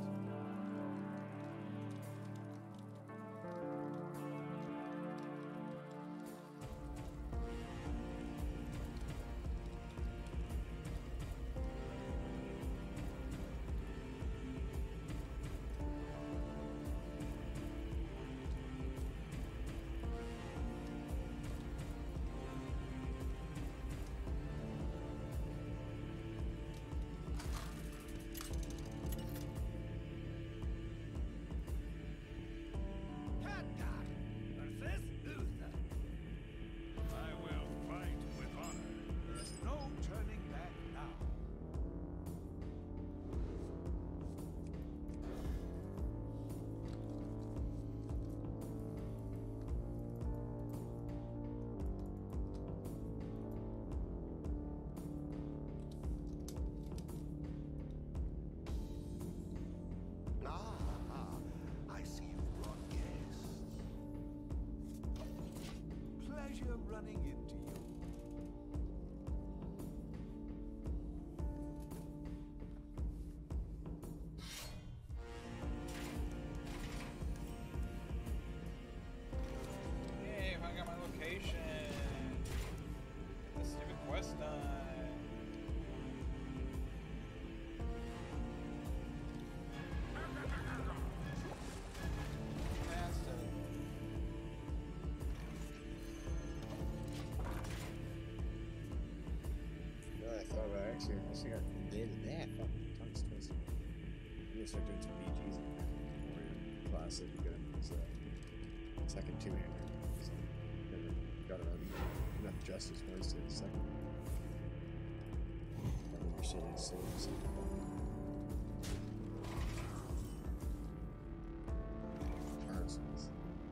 I will fight with honor. There's no turning back now. Ah, I see you brought guests. Pleasure running into you. Hey, I got my location. Get this stupid quest done. No, I thought about actually, I actually got invaded that. Fuck, tongue's twisted. I'm gonna start doing some B Gs in Warrior class if you get his uh, second two hammer. So, never got around enough justice points to the second. I remember seeing it save something. Arsenals.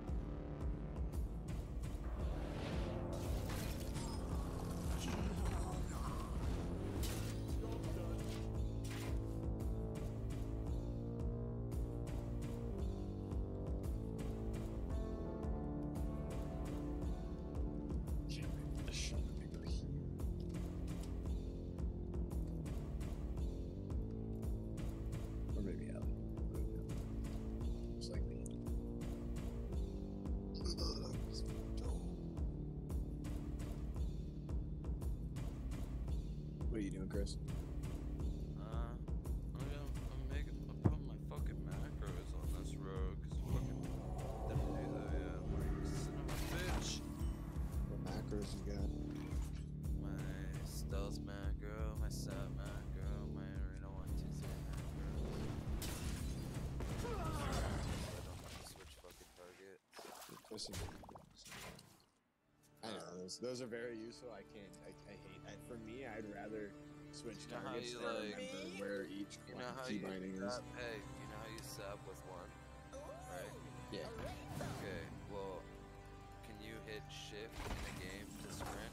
Or maybe Ellie. Just like me. What are you doing, Chris? Uh, I'm gonna, I'm making, I'm putting my fucking macros on this road, cause I fucking didn't do that yet. Son of a bitch. What macros you got? My stealth macro, my sap macro, my arena one two three macros. I don't have to switch fucking target. Listen. I know, those those are very useful. I can't. I, I hate. I, for me, I'd rather switch You know how targets you, than like- remember where each You know how key you binding is. sab, hey, you know how you sab with one, right? Yeah. Okay, well, can you hit shift in a game to sprint?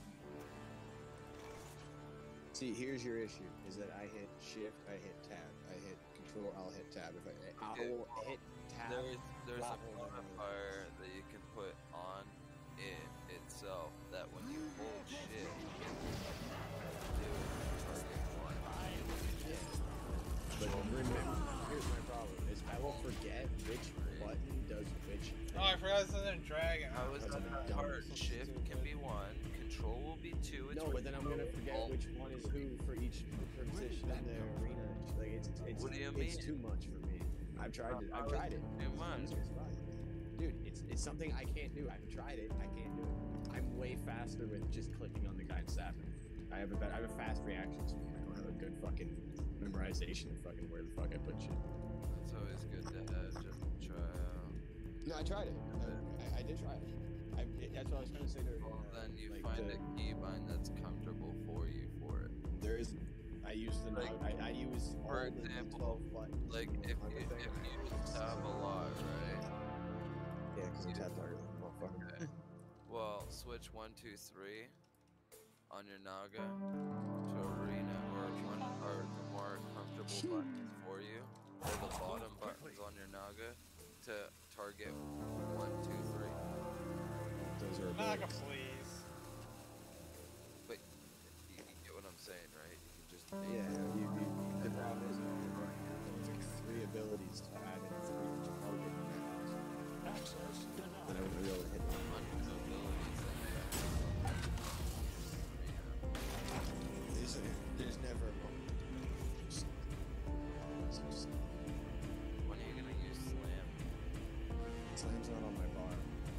See, here's your issue: is that I hit shift, I hit tab, I hit control, I'll hit tab. If I, I Okay, will hit tab. There's there's a while holding on. modifier that you can put on it itself that when you hold shift, you can do target one. But remember, here's my problem: is I will forget which button does which thing. Oh, I forgot it's another dragon. How is that not hard? Shift can be one, control will be two. It's No, but then I'm gonna forget alt. which one is who for each position in the arena. Like it's it's What do you it's mean? too much for me. I've tried it. I've tried it. Too much. It's fine. Dude, it's it's something I can't do. I've tried it. I can't do it. I'm way faster with just clicking on the guy and stabbing. I have a bet- I have a fast reaction speed. I don't have a good fucking memorization of fucking where the fuck I put shit. It's always good to have just try out. No, I tried it. I, I did try it. I, it. That's what I was trying to say to her. Well, then you like find the- a keybind that's comfortable for you for it. There is. I use the. Like, I, I use for all the example, twelve buttons. Like if you, if you tab a lot, right? Yeah, because I tap target like a motherfucker. Okay. Well, switch one, two, three on your Naga to arena, or one, or the more comfortable buttons for you, or the bottom buttons on your Naga to target one, two, three. Those are Naga, abilities. please. But you, you get what I'm saying, right? You can just Yeah, you, you, the problem is it's like three abilities to add in three target rounds. Access denied. And I wouldn't be able to hit them. hundreds of abilities in there. There's, there's never a moment. Just, it's just, When are you gonna use slam? Slam's not on my bar.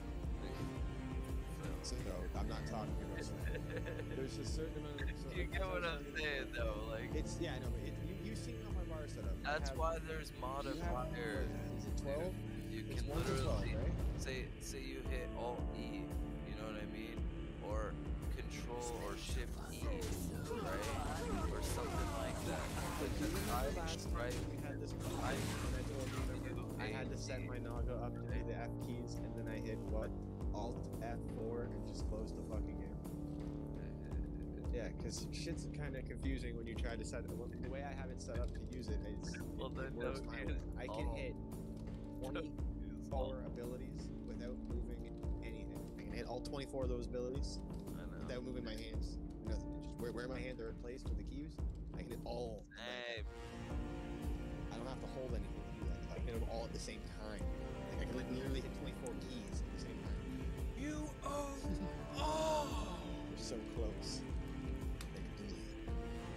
So I'm not talking about slam. There's a certain amount of... So You like, get as I what was I'm telling you saying before, though, like It's, yeah, I know, but it, you, you've seen how my bar is set up. I that's have- why there's you have- modifiers. Is it twelve? You It's can one to twelve, literally right? say say you hit Alt E, you know what I mean, or Control or Shift E, right, or something like that. But do you remember I- last time right? we had this I conversation when I told you, remember, I had to set my Naga up to do the F keys, and then I hit what? Alt F four and just close the fucking game. Yeah, because shit's kind of confusing when you try to set it. Well, the way I have it set up to use it is Well, it, then it works don't my use way. I can all. hit twenty-four abilities without moving anything. I can hit all twenty-four of those abilities I know. without moving my hands. Nothing. Just where, where my hands are placed with the keys, I can hit all. of them. Hey, I don't have to hold anything to do that. I can hit them all at the same time. Like I can like, literally hit twenty-four keys at the same time. You owe all. They're so close. They can do that.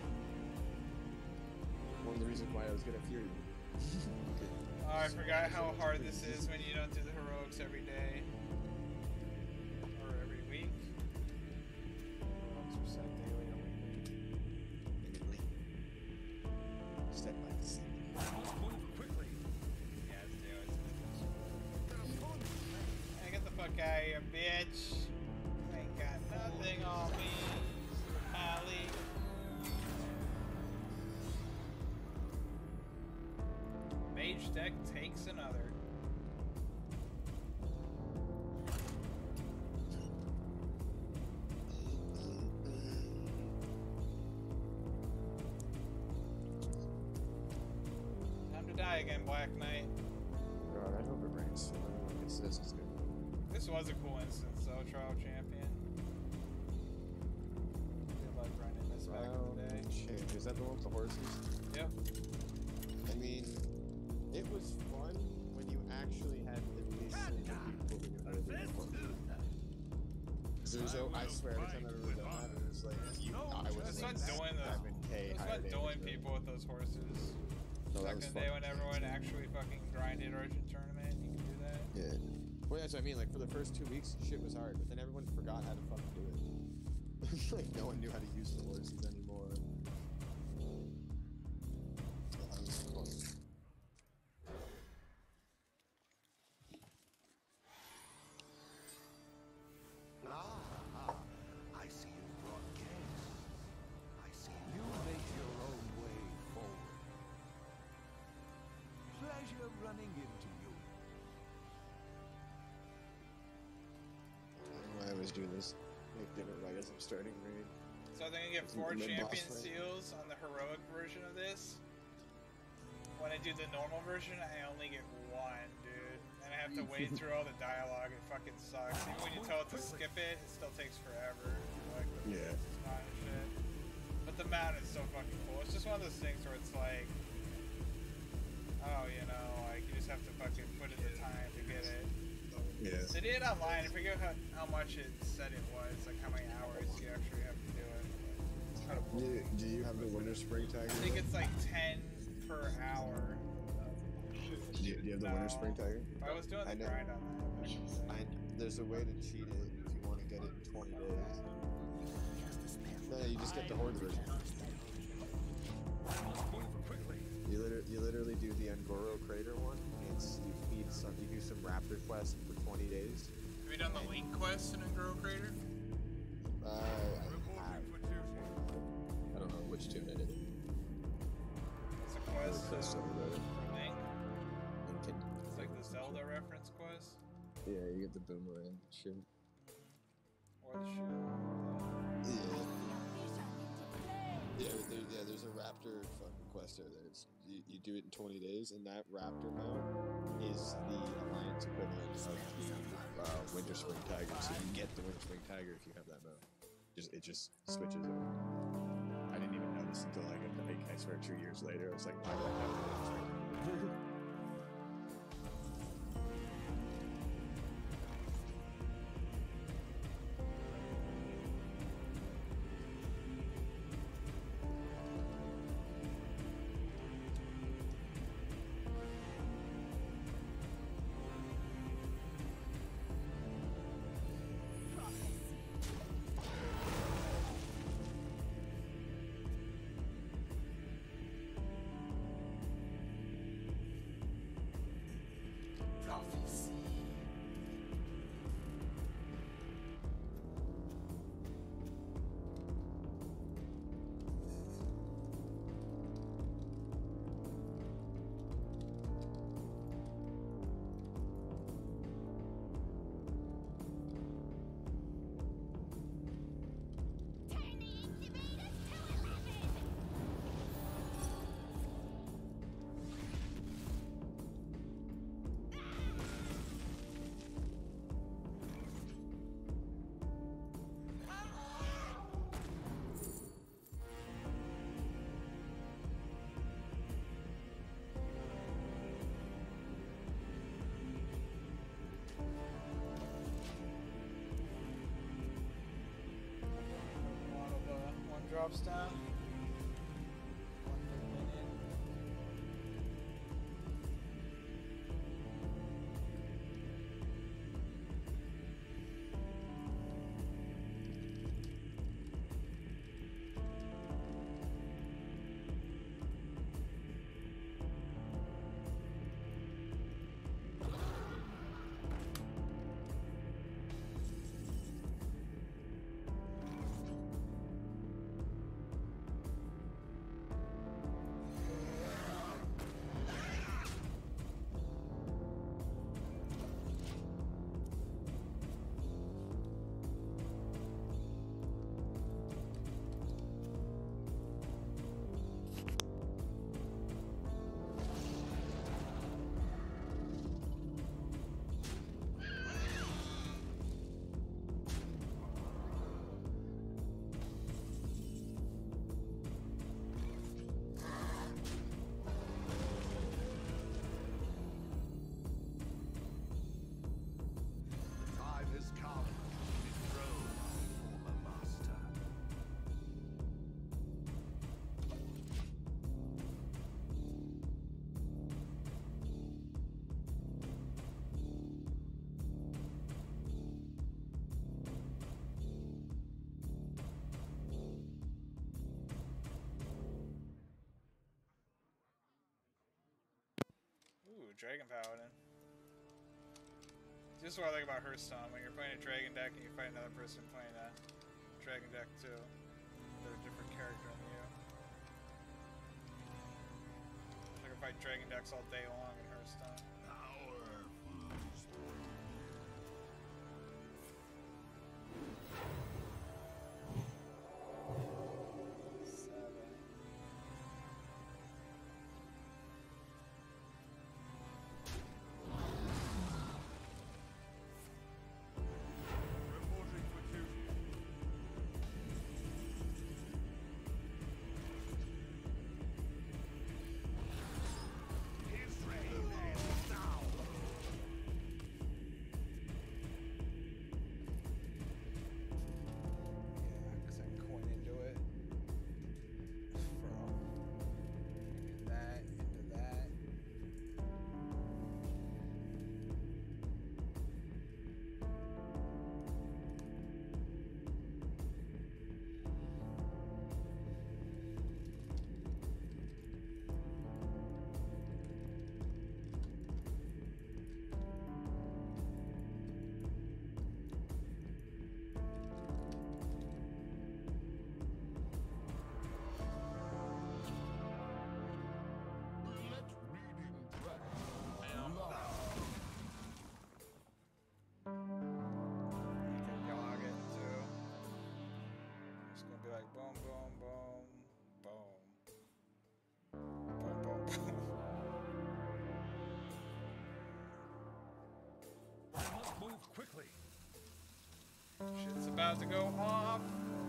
One of the reasons why I was good at Fury. Oh, I forgot how hard this is when you don't do the heroics every day. Or every week. Heroics are set daily or weekly. Step by step. Move quickly. Yeah, it's daily. Hey, get the fuck out of here, bitch. I ain't got nothing on me. Pally. Mage deck takes another. Time to die again, Black Knight. God, I hope it rains. Everyone gets this. It's good. This was a cool instance, though, Trial Champion. I like running this back in the day. Shit, is that the one with the horses? Yep. I mean, it was fun when you actually had at least some people who knew how to do it. There was no, I swear, every time I ever done that, it was like, you, I was It's like fun doing those. seven K It's higher fun damage doing than- people with those horses. No, that Back was in the day fun. when everyone actually fucking grinded Origin Tournament, you could do that. Yeah. Well, that's what I mean. Like, for the first two weeks, shit was hard, but then everyone forgot how to fucking do it. Like, no one knew how to use the horses anymore. So that was fun. Ah, just do this. Make dinner right as I'm starting raid. So I think I get four Mid-boss champion fight. seals on the heroic version of this. When I do the normal version, I only get one, dude. And I have to wait through all the dialogue. It fucking sucks. Even when you tell it to skip it, it still takes forever. Like, the Yeah. mount and shit. But the mount is so fucking cool. It's just one of those things where it's like, oh, you know, like you just have to fucking put in the time to get it. Yeah. They did it online. I forget how, how much it said it was, like how many hours you actually have to do it. It's kind of Do you, do you have the winter spring tiger? I think it's like ten per hour. Do you, do you have the No. winter spring tiger? I was doing the I know. grind on that. back in the day. I, there's a way to cheat it if you want to get it in twenty days. No, you just get the horde version. You literally, you literally do the Angoro crater one. It's you feed some, you do some raptor quests for twenty days. Have you done the Link quest in Angro Crater? Uh, I, have. I don't know which tune I did. It's a quest Or quest uh, over there. for Link. Lincoln. It's like the Zelda reference quest. Yeah, you get the boomerang shit. Or the shit. Yeah. Yeah, there, yeah, there's a raptor fucking quest over there. It's, you, you do it in twenty days, and that raptor mount is the alliance equivalent of the uh, winter spring tiger. So you get the winter spring tiger if you have that mount. Just it just switches over. I didn't even notice until like, like I swear two years later. I was like, why do I have the winter spring tiger? Prophecy. One of the one drops down. One per minute. The time has come to dethrone our former master. Ooh, Dragon Paladin. This is what I like about Hearthstone. When you're playing a Dragon deck and you fight another person playing a Dragon deck too, they're a different character than you. I can fight Dragon decks all day long in Hearthstone. Power flows through. be like boom, boom, boom, boom, boom, boom, boom. I must move quickly. Shit's about to go off.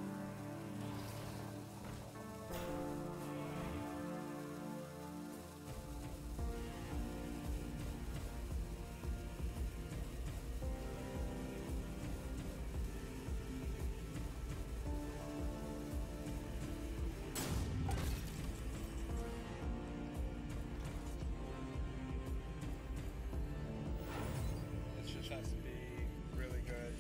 This just has to be really good.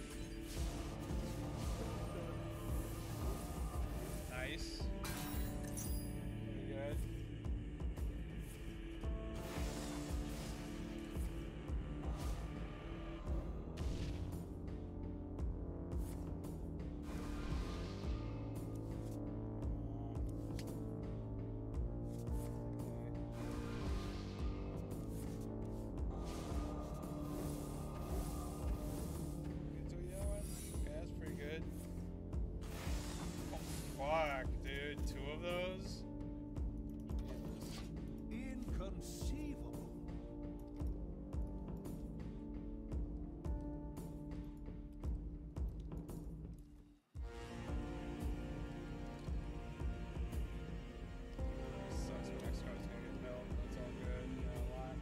Nice. Pretty good. Get to yelling. Okay, that's pretty good. Fuck, dude. Two of those? Inconceivable. Sucks when next card's gonna get milled. That's all good. Not a lot.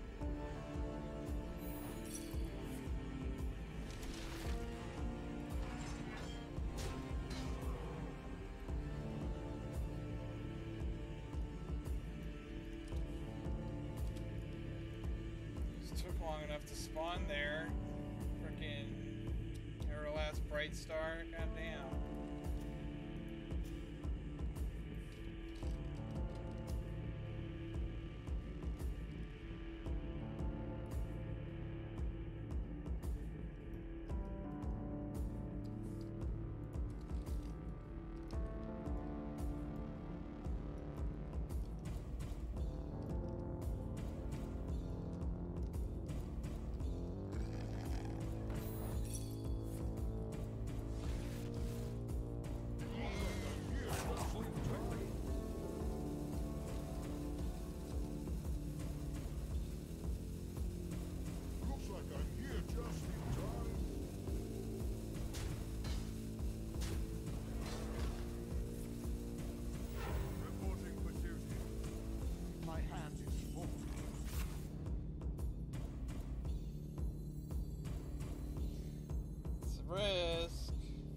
Just took long enough to spawn there. Frickin' Arrow last Bright Star. Goddamn. Looks like I'm here just in time. Reporting for duty. My hand is full. It's a risk.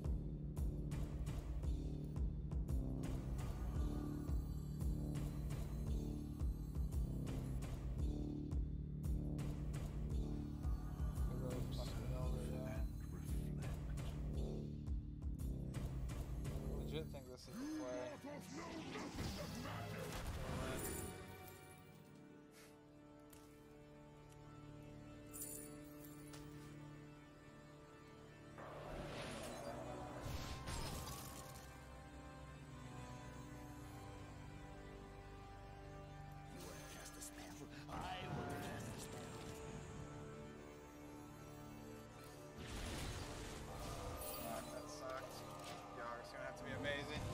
Legit think this is the play. You will cast a spell. I will cast a spell. Fuck, that sucked. Yog's gonna have to be amazing.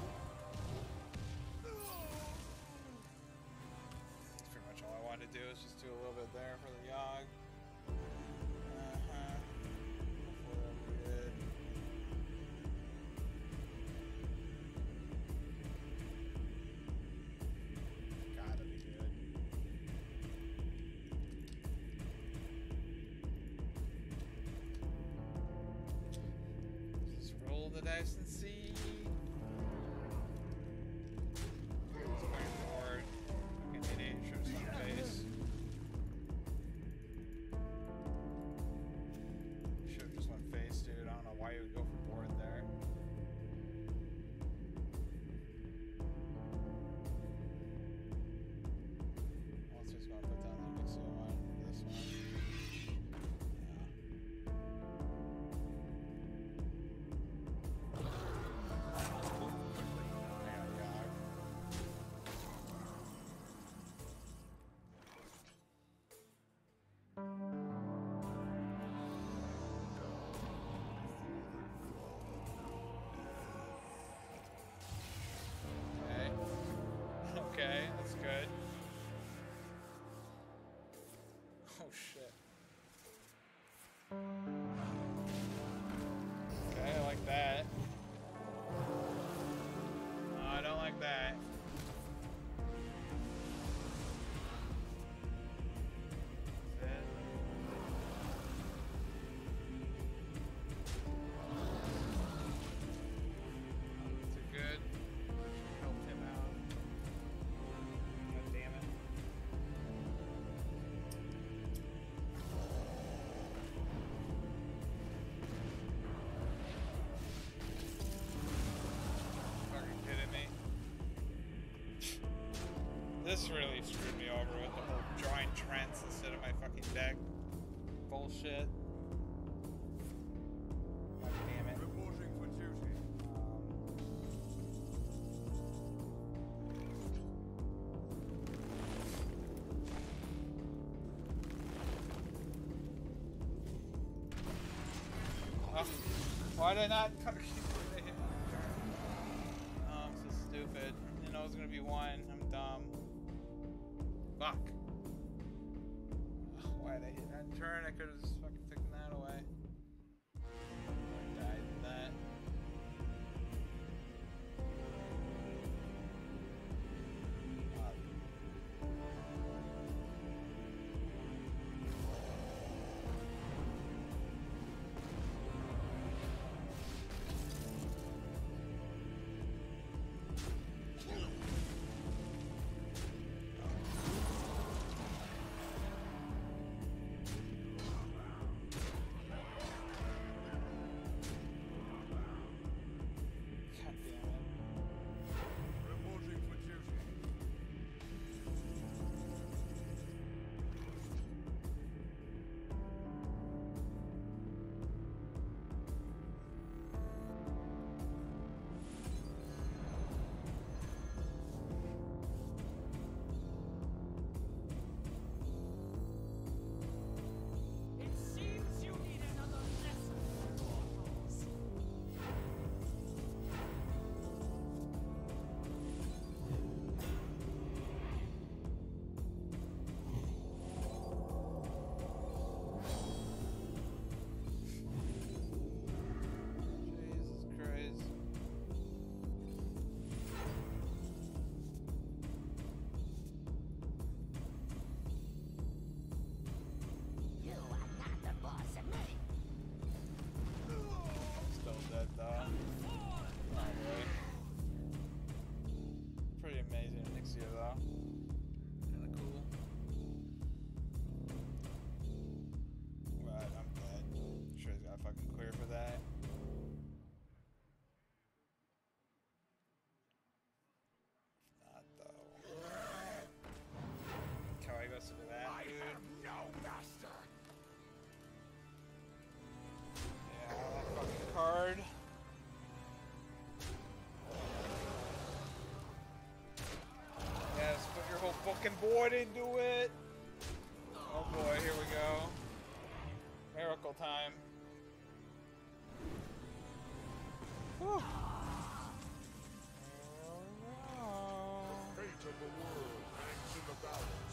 That's pretty much all I wanted to do is just do a little bit there for the Yog. Uh-huh. Hopefully that'll be good. Gotta be good. Just roll the dice and see. It's pretty bored. Fucking idiot shows some face. Should've just went face, dude. I don't know why you would go for board there. Once he's gonna put down the Nixie one, this one. Yeah. This really screwed me over with the whole drawing trends instead of my fucking deck bullshit. God damn it. Reporting for duty. Oh, why did I not keep it hit? Oh, I'm so stupid. You know it's gonna be one. I'm dumb. Fuck. Ugh, why did I hit that turn? I could have just fucking taken that away. I died in that. Fuck. God damn it. Reporting for duty. It seems you need another lesson, mortals. Jesus Christ. You are not the boss of me. Still dead though. Probably. Pretty amazing Nixia though. Kinda cool. But I'm dead. Sure he's got fucking clear for that. Not though. Kawhi goes to do that, dude. No master. Yeah, that fucking card. Yes, put your whole fucking board into it. Oh boy, here we go. Miracle time. Whew. Oh no. Fate of the world hangs in the balance.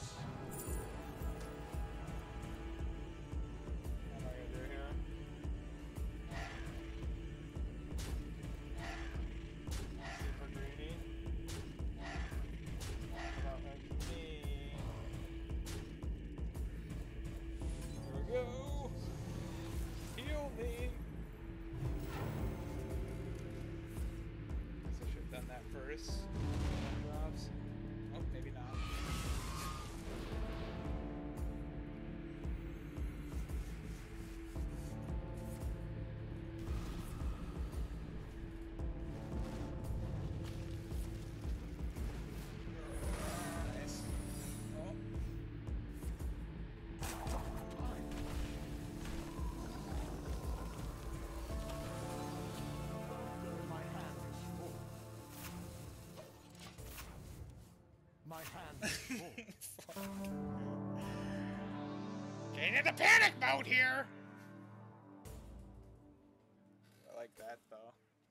What am I gonna do here? Super greedy. How about like me? Here we go. Heal me. Guess I should have done that first. Drops. Oh, maybe not. Nice. Oh. My hand is full. My hand is full. Getting into panic mode here. I like that though.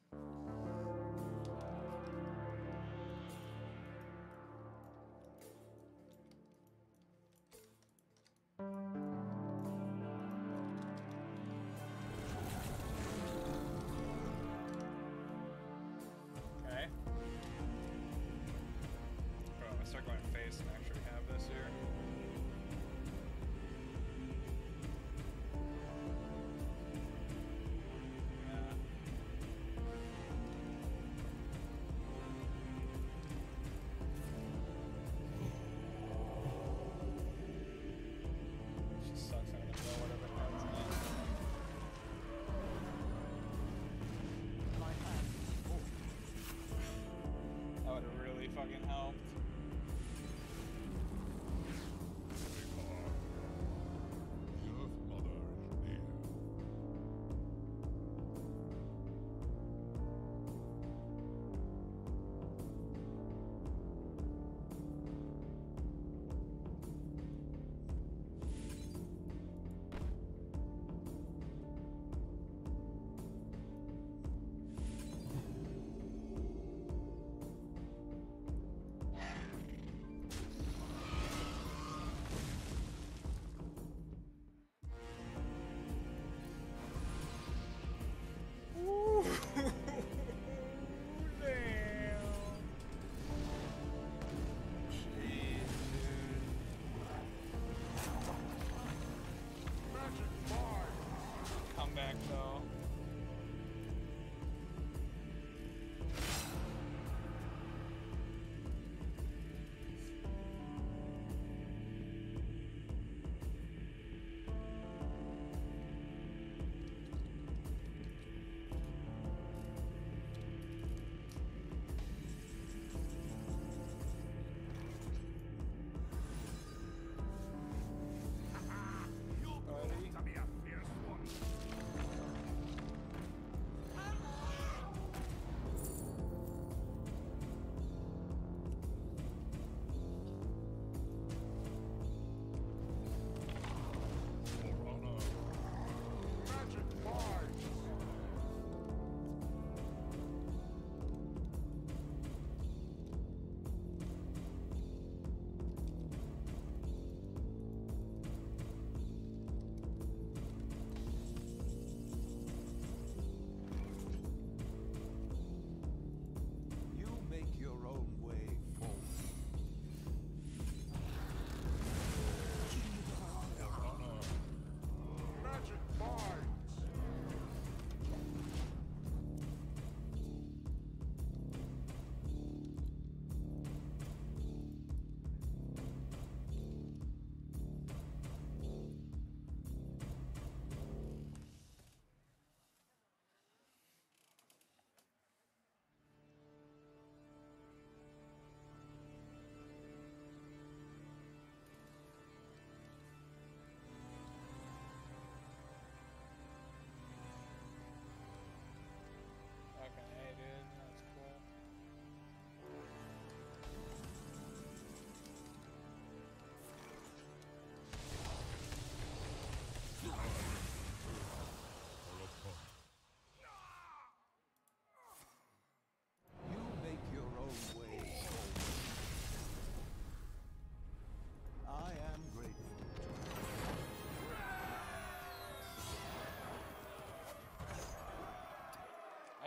Okay. Bro, I'm gonna start going face and actually have this here. Yeah. Just sucks having to throw whatever comes in. My hand is full. That would have really fucking helped.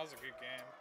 was a good game.